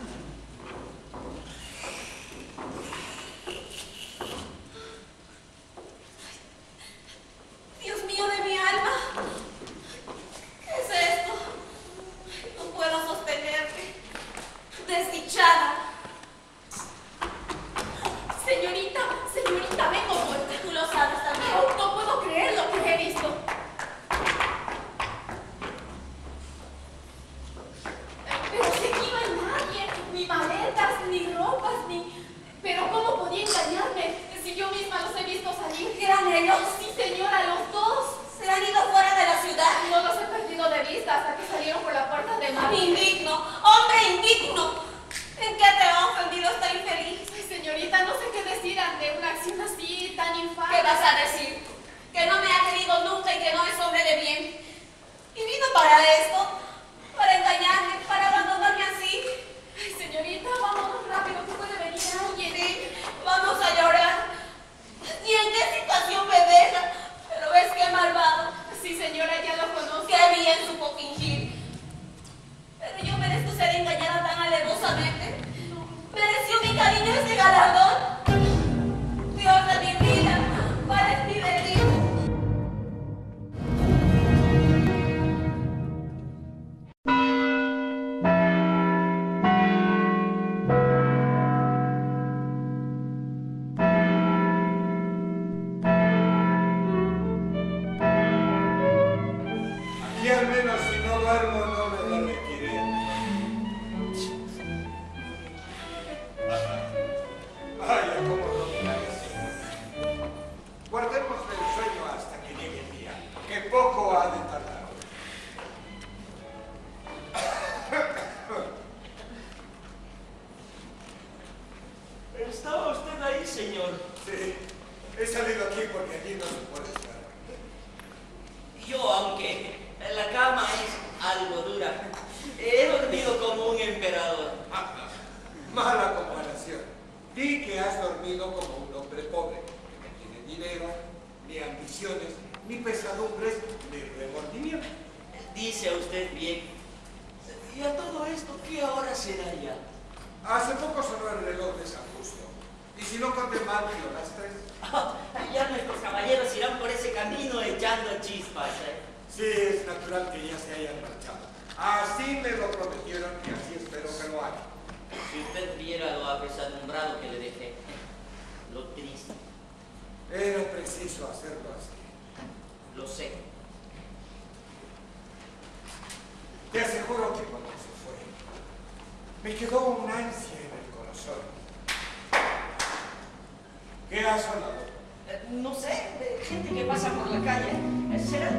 Dios mío de mi alma. ¿Qué es esto? No puedo sostenerme. Desdichada. Señorita, vengo muerta. Tú lo sabes también. No puedo creer lo que he visto. Pero si aquí no hay nadie, ni maletas, ni ropas, ni... Pero ¿cómo podía engañarme si yo misma los he visto salir? ¿Eran ellos? Sí, señora, los dos. Se han ido fuera de la ciudad. No los he perdido de vista hasta que salieron por la puerta de mar. Indigno, hombre indigno. ¿En qué te ha ofendido esta infeliz? Ay, señorita, no sé qué decir ante una acción así tan infame. ¿Qué vas a decir? Que no me ha querido nunca y que no es hombre de bien. Y vino para esto, para engañarme, para abandonarme así. Ay, señorita, vámonos rápido, que puede venir alguien. Sí, vamos a llorar. ¿Y en qué situación me deja? Pero ves qué malvado. Sí, señora, ya lo conozco. Qué bien supo fingir. Pero yo merezco ser engañada tan alevosamente. ¿Mereció mi cariño ese galardón? Dios de mi vida, ¿cuál es mi delito? Aquí al menos si no duermo no me derretiré. Ay, cómo no eso. Guardemos el sueño hasta que llegue el día, que poco ha de tardar. ¿Estaba usted ahí, señor? Sí, he salido aquí porque allí no se puede estar. Yo, aunque la cama es algo dura, he dormido como un emperador. Mala comparación. Di que has dormido como un hombre pobre, que no tiene dinero, ni ambiciones, ni pesadumbres, ni remordimiento. Dice usted bien. ¿Y a todo esto qué hora será ya? Hace poco sonó el reloj de San Justo. Y si no conté mal, dio las 3. Ya nuestros caballeros irán por ese camino echando chispas. Sí, es natural que ya se hayan marchado. Así me lo prometieron y así espero que lo hagan. Si usted viera lo apesadumbrado que le dejé, lo triste. Era preciso hacerlo así. Lo sé. Te aseguro que cuando se fue, me quedó un ansia en el corazón. ¿Qué ha sonado? No sé, gente que pasa por la calle. ¿Será?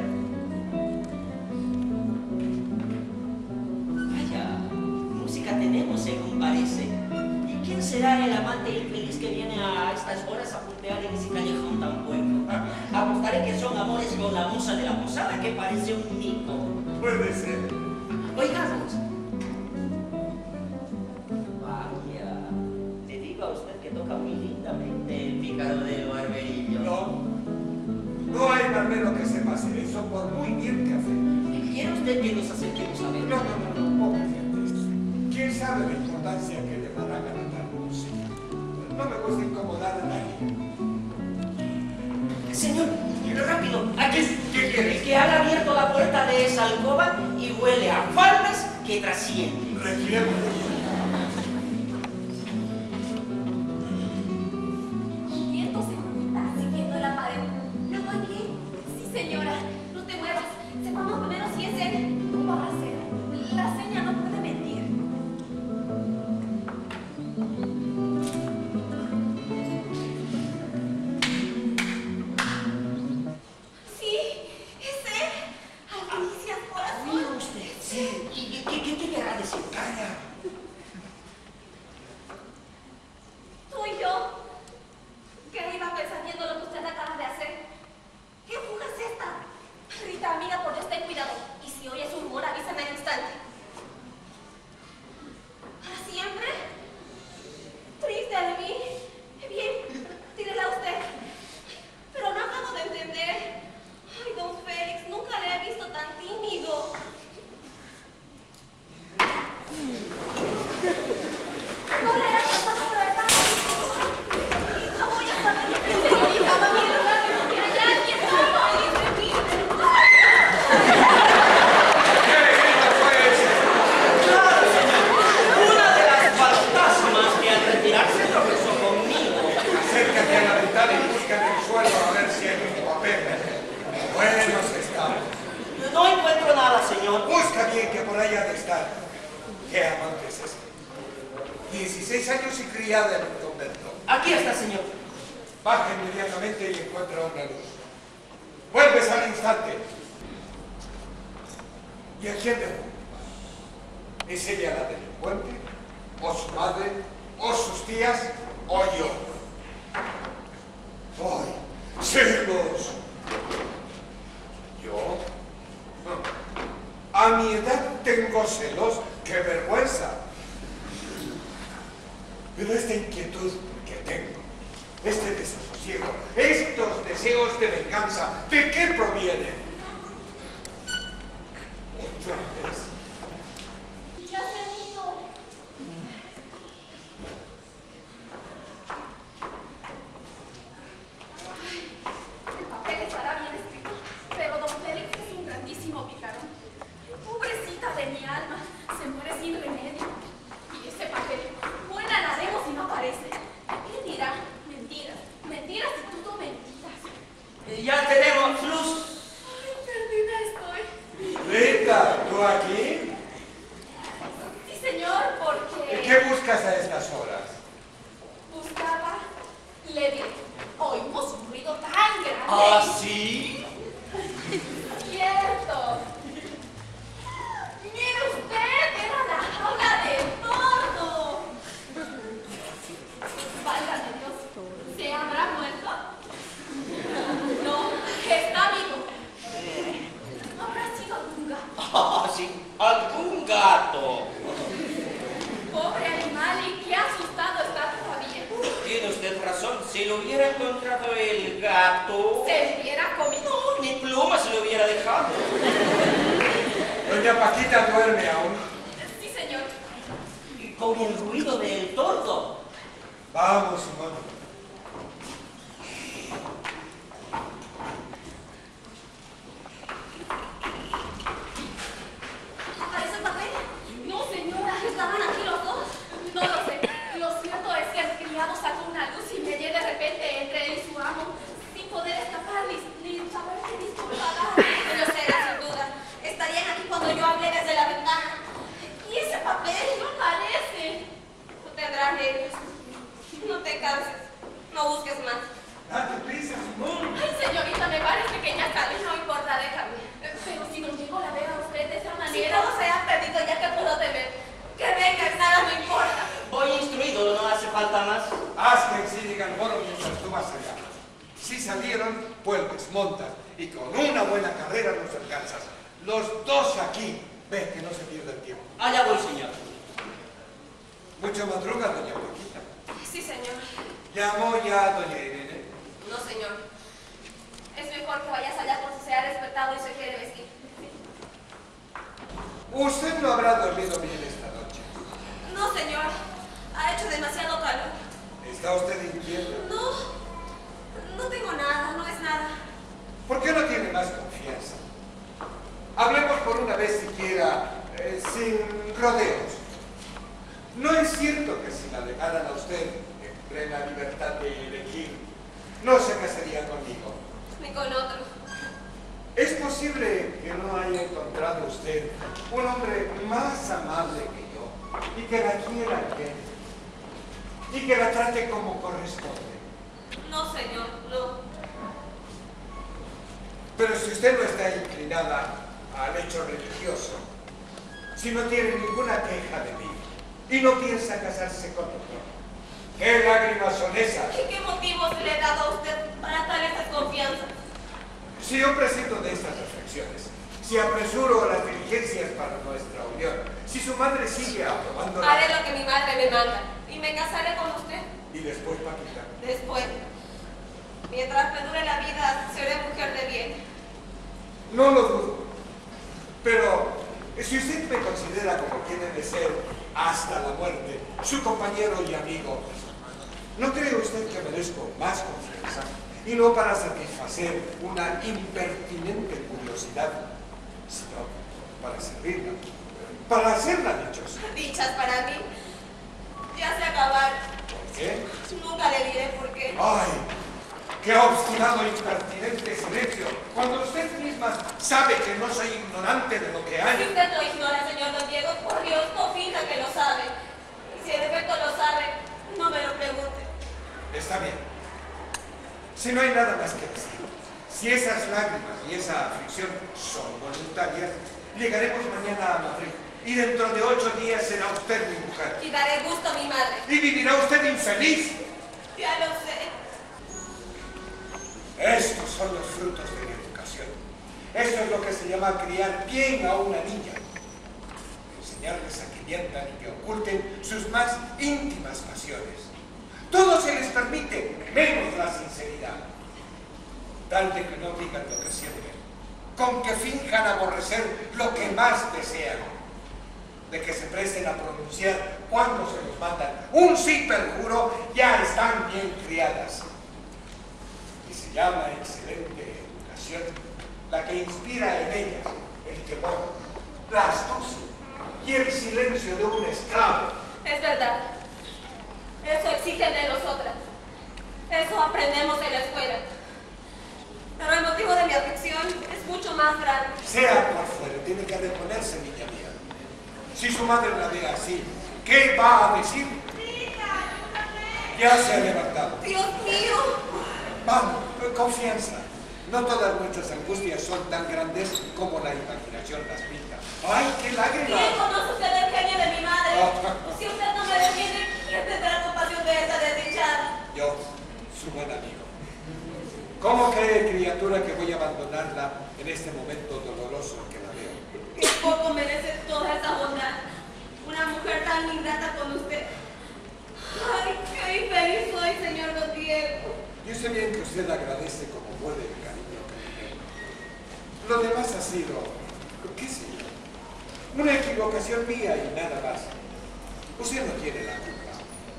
Vaya, música tenemos según parece. ¿Y quién será el amante infeliz que viene a estas horas a puntear en ese callejón tan bueno? Apostaré que son amores con la musa de la posada que parece un mito. Puede ser. Oigamos. Vaya, le digo a usted que toca muy lindamente el pícaro de barberillo. No hay barbero que sepa hacer eso por muy bien que hace. ¿Quiere usted que nos acerquemos a ver? No, pobre gente. ¿Quién sabe la importancia que le darán a la música? No me gusta incomodar a nadie. Señor, rápido, aquí. ¿Qué quieres? Que han abierto la puerta de esa alcoba y huele a faldas que trascienden. Retiremos. Viento, señorita, siguiendo la pared. ¿Lo voy bien? Sí, señora, No te muevas. Sepamos primero si es él. ¿Cómo va a ser? La seña no puede mentir. Sí, es él. Alicias, corazón. Mira usted. ¿Y qué decir. Calla. Tú y yo. ¿Qué iba pensando lo que usted acaba de hacer? ¿Qué fuga es esta? Rita, amiga, por Dios, ten cuidado. Y si oyes un rumor, avísame al instante. ¿Para siempre? Triste de mí. Bien, tírela usted. Pero no acabo de entender. Ay, don Félix, nunca le he visto tan tímido. No le he pasado, ¿verdad? No voy a saber lo que señorita va a mirar. Que hay alguien todo ahí de mí. Claro, señor. Una de las fantasmas que al retirarse tropezó conmigo. Acércate a la ventana y busca en el suelo a ver si hay un papel. Buenos estamos. No encuentro nada, señor. Busca bien que por ahí ha de estar. ¿Qué amante es ese? 16 años y criada en un convento. Aquí está, señor. Baja inmediatamente y encuentra una luz. Vuelves al instante. ¿Y a quién dejó? ¿Es ella la delincuente? ¿O su madre? ¿O sus tías? ¿O yo? ¡Ay! ¡Celos! ¿Yo? A mi edad tengo celos. ¡Qué vergüenza! Pero esta inquietud que tengo, este desasosiego, estos deseos de venganza, ¿de qué provienen? Otra vez. Ya se han ido. El papel estará bien escrito, pero don Félix es un grandísimo picarón. Pobrecita de mi alma, se muere sin remedio. Y ese papel, buena la haremos si no aparece. ¿Qué dirá? Mentiras, mentiras y todo mentiras. Ya tenemos luz. Ay, perdida estoy. Rita, ¿tú aquí? Sí, señor, porque... ¿Qué buscas a estas horas? buscaba, le diré, oímos un ruido tan grande. ¿Ah, sí? Cierto. Mire usted, era la jaula de tordo. Válgame Dios, ¿se habrá muerto? No, está vivo. ¿Habrá sido algún gato? Ah, sí, algún gato. Pobre animal, y qué asustado está todavía. Tiene usted razón. Si lo hubiera encontrado el gato... Se hubiera comido. No, ni pluma se lo hubiera dejado. Doña Paquita duerme aún. Sí, señor. Y con el ruido del tordo. Vamos, Simón. ¿Aparece el papel? No, señora. ¿Estaban aquí los dos? No lo sé. Lo cierto es que el criado sacó una luz y me hallé de repente entre él y su amo, sin poder escapar ni saber qué disculpa dar. Lo será, sin duda. Estarían aquí cuando yo hablé desde la ventana. ¿Y ese papel? No parece. Tú tendrás nervios. No te canses. No busques más. Date prisa, Simón. Ay, señorita, me parece que ya sale. No importa, déjame. Pero si don Diego la ve a usted de esa Si manera... todo se ha perdido ya que puedo temer, que venga, nada me importa. Voy instruido, no hace falta más. Haz que exhiben al moro mientras tú vas allá. Si salieron, vuelves, montas. Y con una buena carrera nos alcanzas. Los dos aquí. Ves que no se pierda el tiempo. Allá voy, señor. Mucho madruga, doña Paquita. Sí, señor. ¿Llamó ya a doña Irene? No, señor. Es mejor que vayas allá por si se ha despertado y se quiere vestir. Usted no habrá dormido bien esta noche. No, señor. Ha hecho demasiado calor. ¿Está usted inquieto? No tengo nada, no es nada. ¿Por qué no tiene más confianza? Hablemos por una vez siquiera, sin rodeos. ¿No es cierto que si la dejaran a usted en plena libertad de elegir, no se casaría conmigo? Ni con otro. ¿Es posible que no haya encontrado usted un hombre más amable que yo y que la quiera bien y que la trate como corresponde? No, señor, no. Pero si usted no está inclinada al hecho religioso, si no tiene ninguna queja de mí y no piensa casarse con otro? ¿Qué lágrimas son esas? ¿Y qué motivos le he dado a usted para tales desconfianzas? Si yo prescindo de estas reflexiones, si apresuro las diligencias para nuestra unión, si su madre sigue aprobando... Haré lo que mi madre me manda y me casaré con usted. Y después, Paquita. Después, mientras me dure la vida, seré mujer de bien. No lo dudo. Pero si usted me considera como quien debe ser hasta la muerte, su compañero y amigo, ¿no cree usted que merezco más confianza? Y no para satisfacer una impertinente curiosidad, sino para servirla, para hacerla dichosa. Dichas para mí ya se acabaron. ¿Por qué? Nunca le diré por qué. ¡Ay! ¡Qué obstinado e impertinente silencio! Cuando usted misma sabe que no soy ignorante de lo que Si hay. usted lo ignora, señor Don Diego, por Dios, no finja que lo sabe. Y si en efecto lo sabe, no me lo pregunte. Está bien. Si no hay nada más que decir, si esas lágrimas y esa aflicción son voluntarias, llegaremos mañana a Madrid y dentro de 8 días será usted mi mujer. Y daré gusto a mi madre. Y vivirá usted infeliz. Ya lo sé. Estos son los frutos de la educación. Esto es lo que se llama criar bien a una niña. Enseñarles a que mientan y que oculten sus más íntimas pasiones. Todo se les permite, menos la sinceridad. Tal de que no digan lo que sienten, con que finjan aborrecer lo que más desean, de que se presten a pronunciar cuando se los mandan un sí perjuro, ya están bien criadas. Y se llama excelente educación la que inspira en ellas el temor, la astucia y el silencio de un esclavo. Es verdad. Eso exigen de nosotras. Eso aprendemos en la escuela. Pero el motivo de mi aflicción es mucho más grande. Sea cual fuere, tiene que reponerse, niña mía. Si su madre la ve así, ¿qué va a decir? Ya se ha levantado. Dios mío. Vamos, confianza. No todas nuestras angustias son tan grandes como la imaginación las pinta. ¡Ay, qué lágrimas! Bien conoce usted el genio de mi madre. Si usted no me defiende, ¿quién tendrá compasión de esa desdichada? Yo, su buen amigo. ¿Cómo cree, criatura, que voy a abandonarla en este momento doloroso en que la veo? Qué poco merece toda esa bondad. Una mujer tan ingrata con usted. Ay, qué infeliz soy, señor Don Diego. Yo sé bien que usted agradece como puede el cariño que me tiene. Lo demás ha sido, qué sé yo, una equivocación mía y nada más. Usted no tiene la culpa.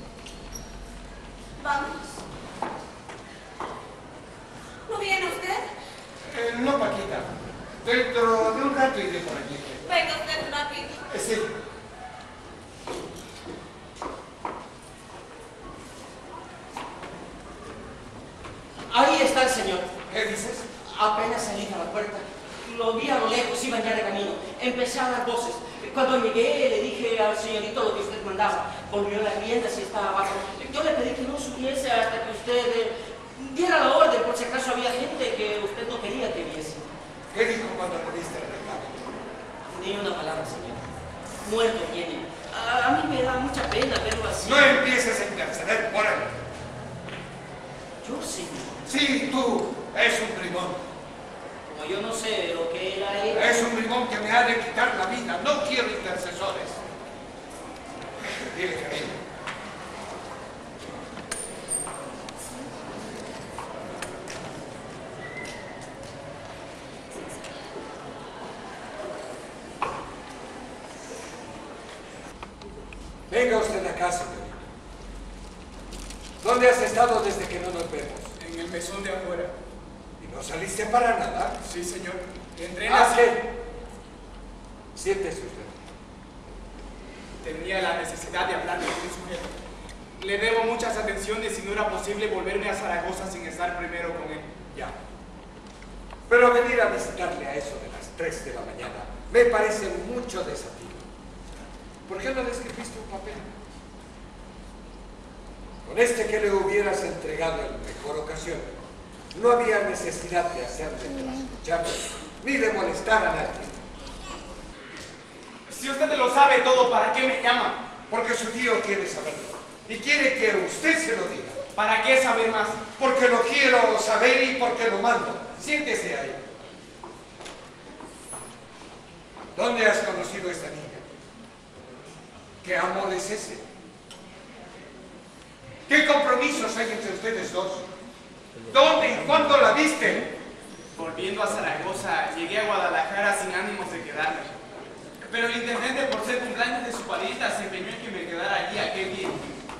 Vamos. ¿No viene usted? No, Paquita. Dentro de un rato iré por allí. Venga usted rápido. Sí. Ahí está el señor. ¿Qué dices? Apenas salí a la puerta, lo vi a lo lejos, iban ya de camino. Empecé a dar voces. Cuando llegué, le dije al señorito lo que usted mandaba. Volvió las riendas y estaba abajo. Yo le pedí que no subiese hasta que usted diera la orden, por si acaso había gente que usted no quería que viese. ¿Qué dijo cuando le diste el recado? Ni una palabra, señor. Muerto viene. A mí me da mucha pena verlo así. No empieces a interceder por él. Yo, señor. Sí, tú. Es un bribón. Como yo no sé lo que él ha hecho. Es un bribón que me ha de quitar la vida. No quiero intercesores. Dile, cariño. Venga usted acá, señorita. ¿Dónde has estado desde que no nos vemos? En el mesón de afuera. ¿Y no saliste para nada? Sí, señor. Entré en la... ¿Ah, qué? Siéntese usted. Tenía la necesidad de hablarle con su jefe. Le debo muchas atenciones y no era posible volverme a Zaragoza sin estar primero con él. Ya. Pero venir a visitarle a eso de las 3 de la mañana me parece mucho desafío. ¿Por qué no le escribiste un papel? Con este que le hubieras entregado en mejor ocasión, no había necesidad de hacerle trasnochar ni de molestar a nadie. Si usted lo sabe todo, ¿para qué me llama? Porque su tío quiere saberlo. Y quiere que usted se lo diga. ¿Para qué saber más? Porque lo quiero saber y porque lo mando. Siéntese ahí. ¿Dónde has conocido a esta niña? ¿Qué amor es ese? ¿Qué compromisos hay entre ustedes dos? ¿Dónde y cuándo la viste? Volviendo a Zaragoza, llegué a Guadalajara sin ánimos de quedarme. Pero el intendente, por ser cumpleaños de su padrita, se empeñó en que me quedara allí aquel día.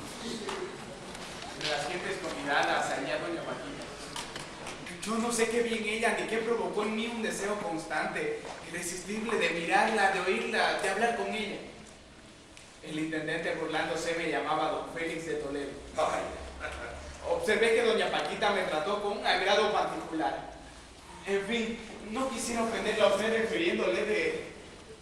De las gentes convidadas, salía doña Paquita. Yo no sé qué vi en ella, ni qué provocó en mí un deseo constante, irresistible de mirarla, de oírla, de hablar con ella. El intendente, burlándose, me llamaba don Félix de Toledo. Ay. Observé que doña Paquita me trató con un agrado particular. En fin, no quisiera ofenderla a usted refiriéndole de...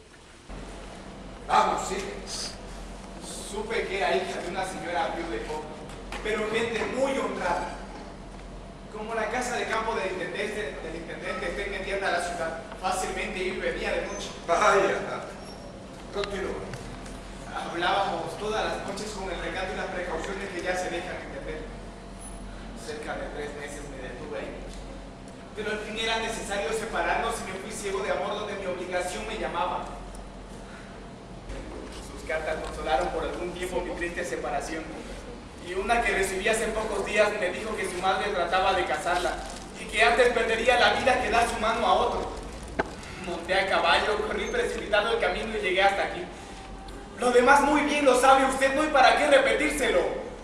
Vamos, sigue. Supe que era hija de una señora viuda y pobre, pero gente muy honrada. Como la casa de campo del intendente está en tierra de la ciudad, fácilmente iba y venía de noche. Vaya. Continúa. Hablábamos todas las noches con el recato y las precauciones que ya se dejan entender. Cerca de 3 meses me detuve ahí. Pero al fin era necesario separarnos y me fui ciego de amor donde mi obligación me llamaba. Sus cartas consolaron por algún tiempo mi triste separación. Y una que recibí hace pocos días me dijo que su madre trataba de casarla y que antes perdería la vida que dar su mano a otro. Monté a caballo, corrí precipitado el camino y llegué hasta aquí. Lo demás muy bien lo sabe usted, no hay para qué repetírselo.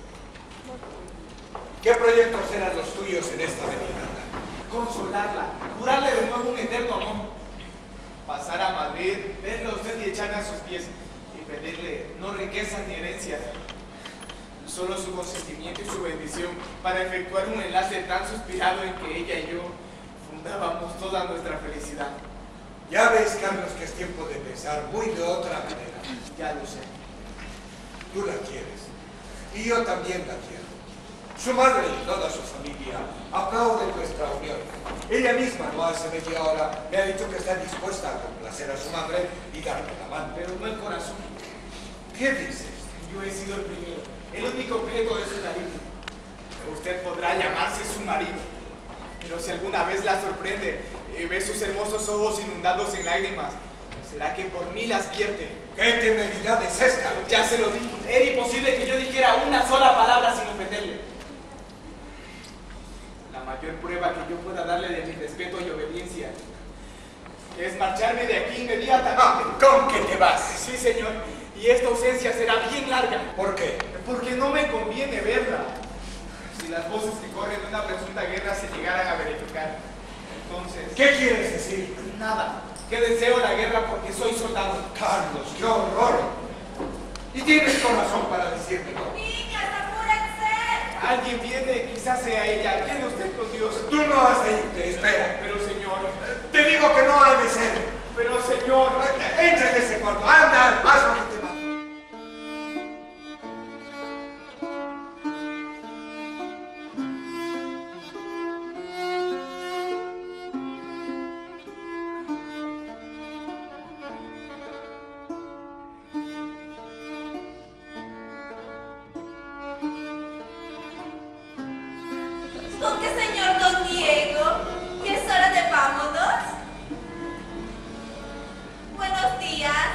¿Qué proyectos eran los tuyos en esta avenida? Consolarla, jurarle de nuevo un eterno amor. Pasar a Madrid, verla a usted y echarla a sus pies y pedirle no riquezas ni herencias, solo su consentimiento y su bendición para efectuar un enlace tan suspirado en que ella y yo fundábamos toda nuestra felicidad. Ya ves, Carlos, que es tiempo de pensar muy de otra manera. Ya lo sé. Tú la quieres. Y yo también la quiero. Su madre y toda su familia aplauden nuestra unión. Ella misma no hace media hora me ha dicho que está dispuesta a complacer a su madre y darle la mano. Pero no el corazón. ¿Qué dices? Yo he sido el primero, el único objeto de su cariño. Usted podrá llamarse su marido, pero si alguna vez la sorprende y ve sus hermosos ojos inundados en lágrimas, será que por mí las vierte. ¿Qué temeridad es esta? Ya se lo dije, era imposible que yo dijera una sola palabra sin ofenderle. La mayor prueba que yo pueda darle de mi respeto y obediencia es marcharme de aquí inmediatamente. ¿Con qué te vas? Sí, señor, y esta ausencia será bien larga. ¿Por qué? Porque no me conviene verla. Si las voces que corren de una presunta guerra se llegaran a verificar, entonces... ¿Qué quieres decir? Nada. Que deseo la guerra porque soy soldado. Carlos, qué horror. Y tienes corazón para decírmelo. ¡Niñas, apúrense! Alguien viene, quizás sea ella. Quede usted con Dios. Tú no has de irte, espera. Pero señor... Te digo que no ha de ser. Pero señor... Entra en ese cuarto, anda, haz lo que te va. ¿Con qué señor don Diego? ¿Y es hora de vámonos? Buenos días.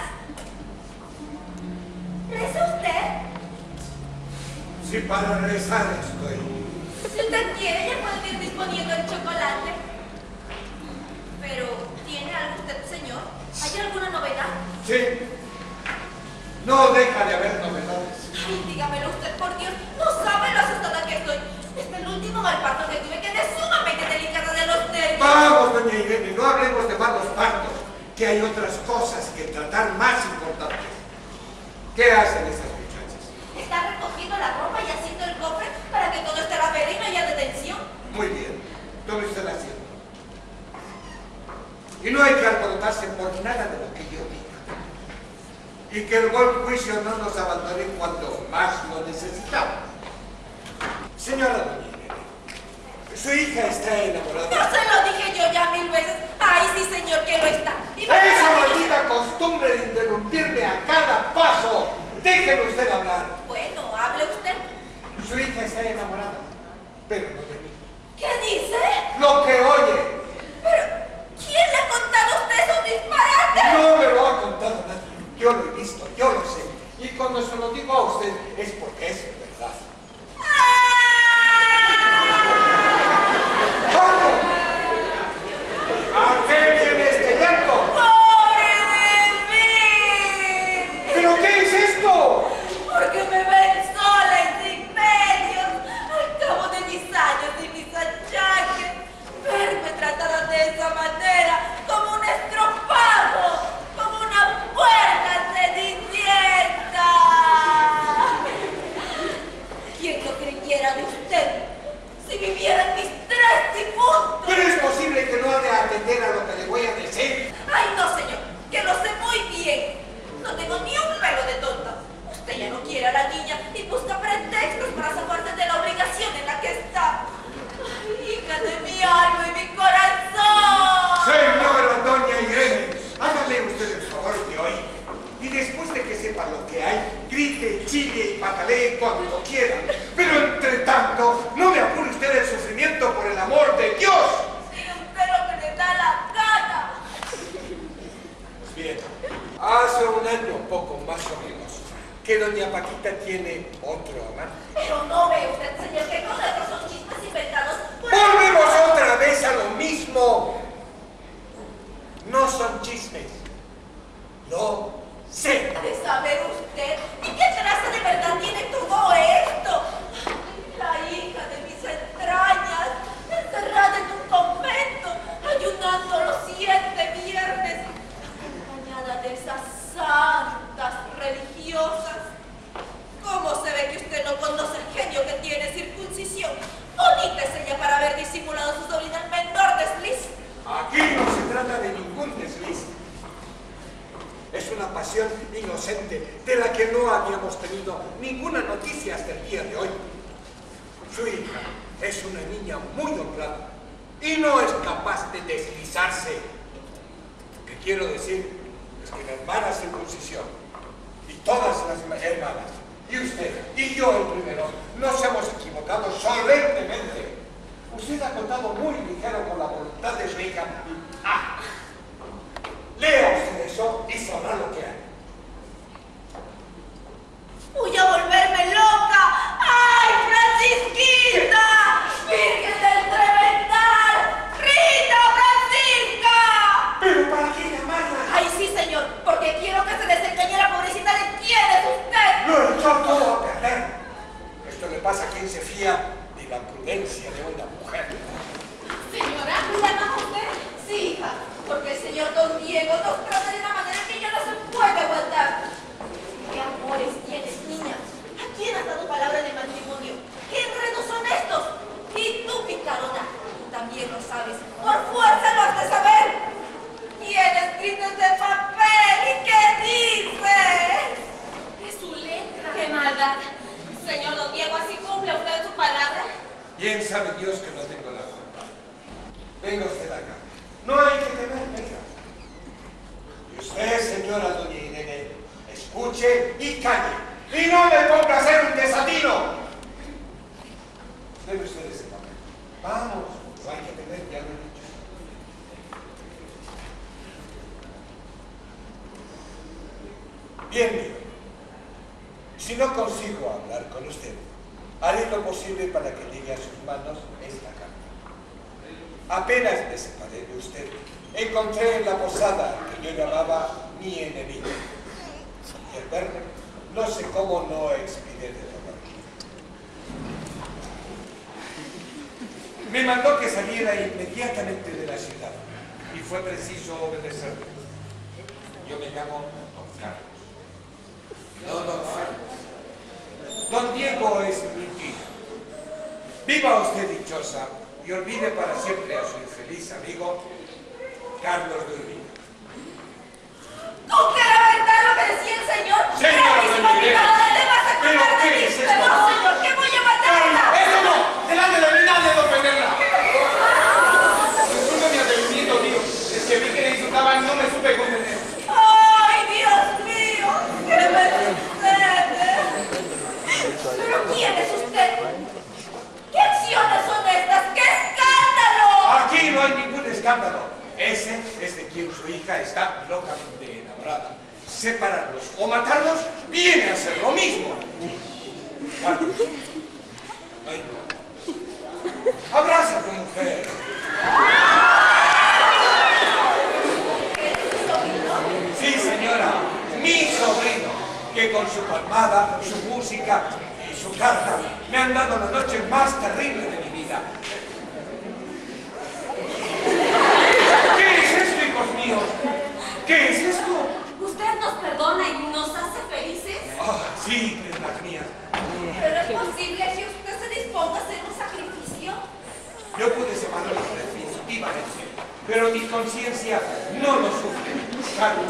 ¿Reza usted? Si para rezar estoy. Si usted quiere, ya puede ir disponiendo el chocolate. Pero, ¿tiene algo usted, señor? ¿Hay alguna novedad? Sí. No deja de haber novedades. Ay, dígamelo usted, por Dios. No sabe lo asustada que estoy. Desde el último mal parto que tuve, quedé sumamente delicada de los nervios. Vamos, doña Irene, no hablemos de malos partos, que hay otras cosas que tratar más importantes. ¿Qué hacen esas muchachas? Está recogiendo la ropa y haciendo el cofre para que todo esté a la vela y no haya detención. Muy bien, tome usted asiento. Y no hay que alborotarse por nada de lo que yo diga. Y que el buen juicio no nos abandone cuando más lo necesitamos. Señora doña Irene, su hija está enamorada. No se lo dije yo ya 1000 veces. Ay, Ay, sí, señor, que lo está. Y Esa maldita costumbre de interrumpirme a cada paso. Déjeme usted hablar. Bueno, hable usted. Su hija está enamorada, pero no de mí. ¿Qué dice? Lo que oye. Pero, ¿quién le ha contado a usted esos disparates? No me lo ha contado nadie. Yo lo he visto, yo lo sé. Y cuando se lo digo a usted es porque es verdad. ¿Cómo? ¿A qué viene este llanto? ¡Pobre de mí! ¿Pero qué es esto? Porque me ven sola y sin medios, al cabo de mis años y mis achaques. Verme tratada de esa manera, como un estropado, como una puerca cenicienta. ¿Quién lo creyera de usted si viviera en mis 3 difuntos? ¿Pero es posible que no ha de atender a lo que le voy a decir? Ay, no, señor, que lo sé muy bien. No tengo ni un pelo de tonta. Usted ya no quiere a la niña y busca pretextos para zafarse de la obligación en la que está. Ay, hija de mi alma y mi corazón. Señora doña Irene, hágame usted el favor de hoy. Y después de que sepa lo que hay, grite, chille y patalee cuando quiera. Pero entre tanto, no me apure usted el sufrimiento por el amor de Dios. Diga usted lo que le da la gana. Pues bien, hace un año, poco más o menos, que doña Paquita tiene otro amante. Pero no ve usted, señor, que todos estos son chismes inventados por... Volvemos otra vez a lo mismo. No son chismes. Lo sé. ¿De saber usted? ¿Y qué clase de verdad tiene todo esto? Ay, la hija de mis entrañas, encerrada en un convento, ayunando los 7 viernes, acompañada de esas santas religiosas. ¿Cómo se ve que usted no conoce el genio que tiene circuncisión? Bonita es ella para haber disimulado su sobrina el menor desliz. Aquí no se trata de ningún desliz. Es una pasión inocente de la que no habíamos tenido ninguna noticia hasta el día de hoy. Su hija es una niña muy honrada y no es capaz de deslizarse. Lo que quiero decir es que la hermana circuncisión y todas las hermanas, y usted y yo el primero, nos hemos equivocado solemnemente. Usted ha contado muy ligero con la voluntad de su hija y lea usted eso y sabrá lo que hay. ¡Voy a volverme loca! ¡Ay, Francisquita! ¡Virgen del Tremendal! ¡Rita Francisca! ¿Pero para qué llamarla? ¡Ay, sí, señor! Porque quiero que se desengañe la pobrecita de quién es usted. Lo echó todo a perder. Esto le pasa a quien se fía de la prudencia de una mujer. Señora, ¿Me llama usted? Sí, hija. Porque el señor Don Diego nos trata de una manera que ya no se puede aguantar. ¿Qué amores tienes, niña? ¿A quién has dado palabra de matrimonio? ¿Qué enredos son estos? Y tú, picarona, tú también lo sabes. Por fuerza lo has de saber. Tiene escrito ese papel y qué dice. es su letra. ¡Qué maldad! Señor Don Diego, ¿así cumple usted su palabra? Bien sabe Dios que no tengo la culpa. Venga usted acá. No hay que temer, venga. Y usted, señora doña Irene, escuche y calle. Y no me ponga a ser un desatino. Debe usted ese papel. Vamos, no hay que temer, ya lo he dicho. Bien, mío. Si no consigo hablar con usted, haré lo posible para que llegue a sus manos esta carta. Apenas me separé de usted, encontré en la posada que yo llamaba mi enemigo. Y al verme, no sé cómo no expiré de dolor. Me mandó que saliera inmediatamente de la ciudad y fue preciso obedecerme. Yo me llamo Don Carlos. No, Don Carlos. Don Diego es mi tío. Viva usted dichosa y olvide para siempre a su infeliz amigo Carlos de Urbina. ¿Tú que era verdad lo que decía el señor? Señora doña Irene, ¿Dónde vas a ¿pero colgar de qué mí? es esto? No, señor, que voy a matarla. ¡Eso no! ¡Delante de mí nadie de ofenderla! Disculpe mi atrevimiento, tío. Es que separarlos o matarlos viene a ser lo mismo. Carlos. Ay. Abraza a tu mujer. Sí, señora, mi sobrino, que con su palmada, su música y su carta me han dado la noche más terrible de mi vida. ¿Qué es esto, hijos míos? ¿Qué es esto? ¿Usted nos perdona y nos hace felices? Ah, sí, las mías. Pero es posible que usted se disponga a hacer un sacrificio. Yo pude separarlos definitivamente, pero mi conciencia no lo sufre. Carlos,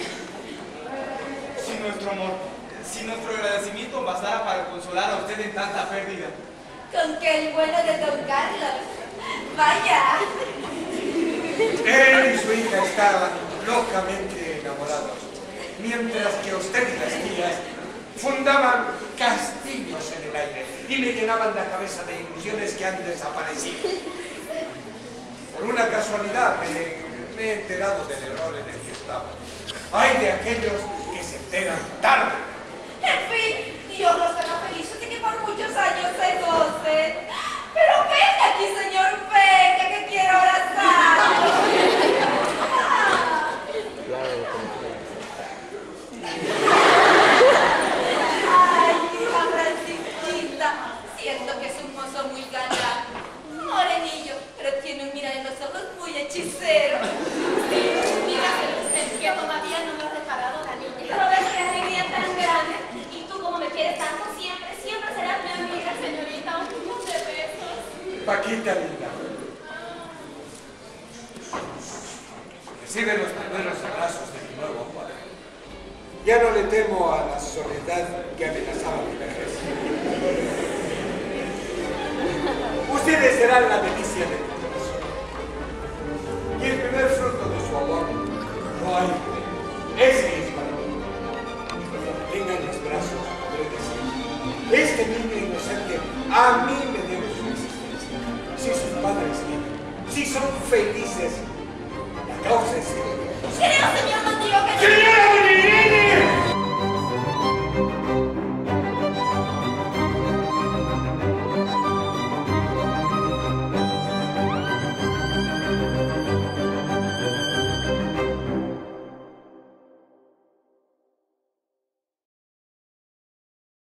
Si nuestro amor, si nuestro agradecimiento bastara para consolar a usted en tanta pérdida. Con que el bueno de don Carlos. Vaya. él y su hija estaban locamente enamorados, mientras que usted y las tías fundaban castillos en el aire y me llenaban la cabeza de ilusiones que han desaparecido. Por una casualidad me he enterado del error en el que estaba. Hay de aquellos que se enteran tarde. En fin, Dios los haga felices y que por muchos años se gocen. Pero venga aquí, señor, venga, que quiero abrazarlo. Ay, hija Francisquita, siento que es un mozo muy galán, morenillo, pero tiene un mirar en los ojos muy hechicero. Dígaselo usted, que todavía no me ha reparado la niña. Pero ves qué alegría tan grande. Y tú como me quieres tanto, siempre, siempre serás mi amiga. Señorita, un millón de besos. Paquita linda. Recibe los primeros abrazos de mi nuevo amor. Ya no le temo a la soledad que amenazaba mi vejez. Ustedes serán la delicia de mi corazón. Y el primer fruto de su amor, no hay. Ese es para mí. Tengan los brazos, puede decir. Este niño inocente a mí me debe su existencia. Si sus padres viven, si son felices, la causa es él.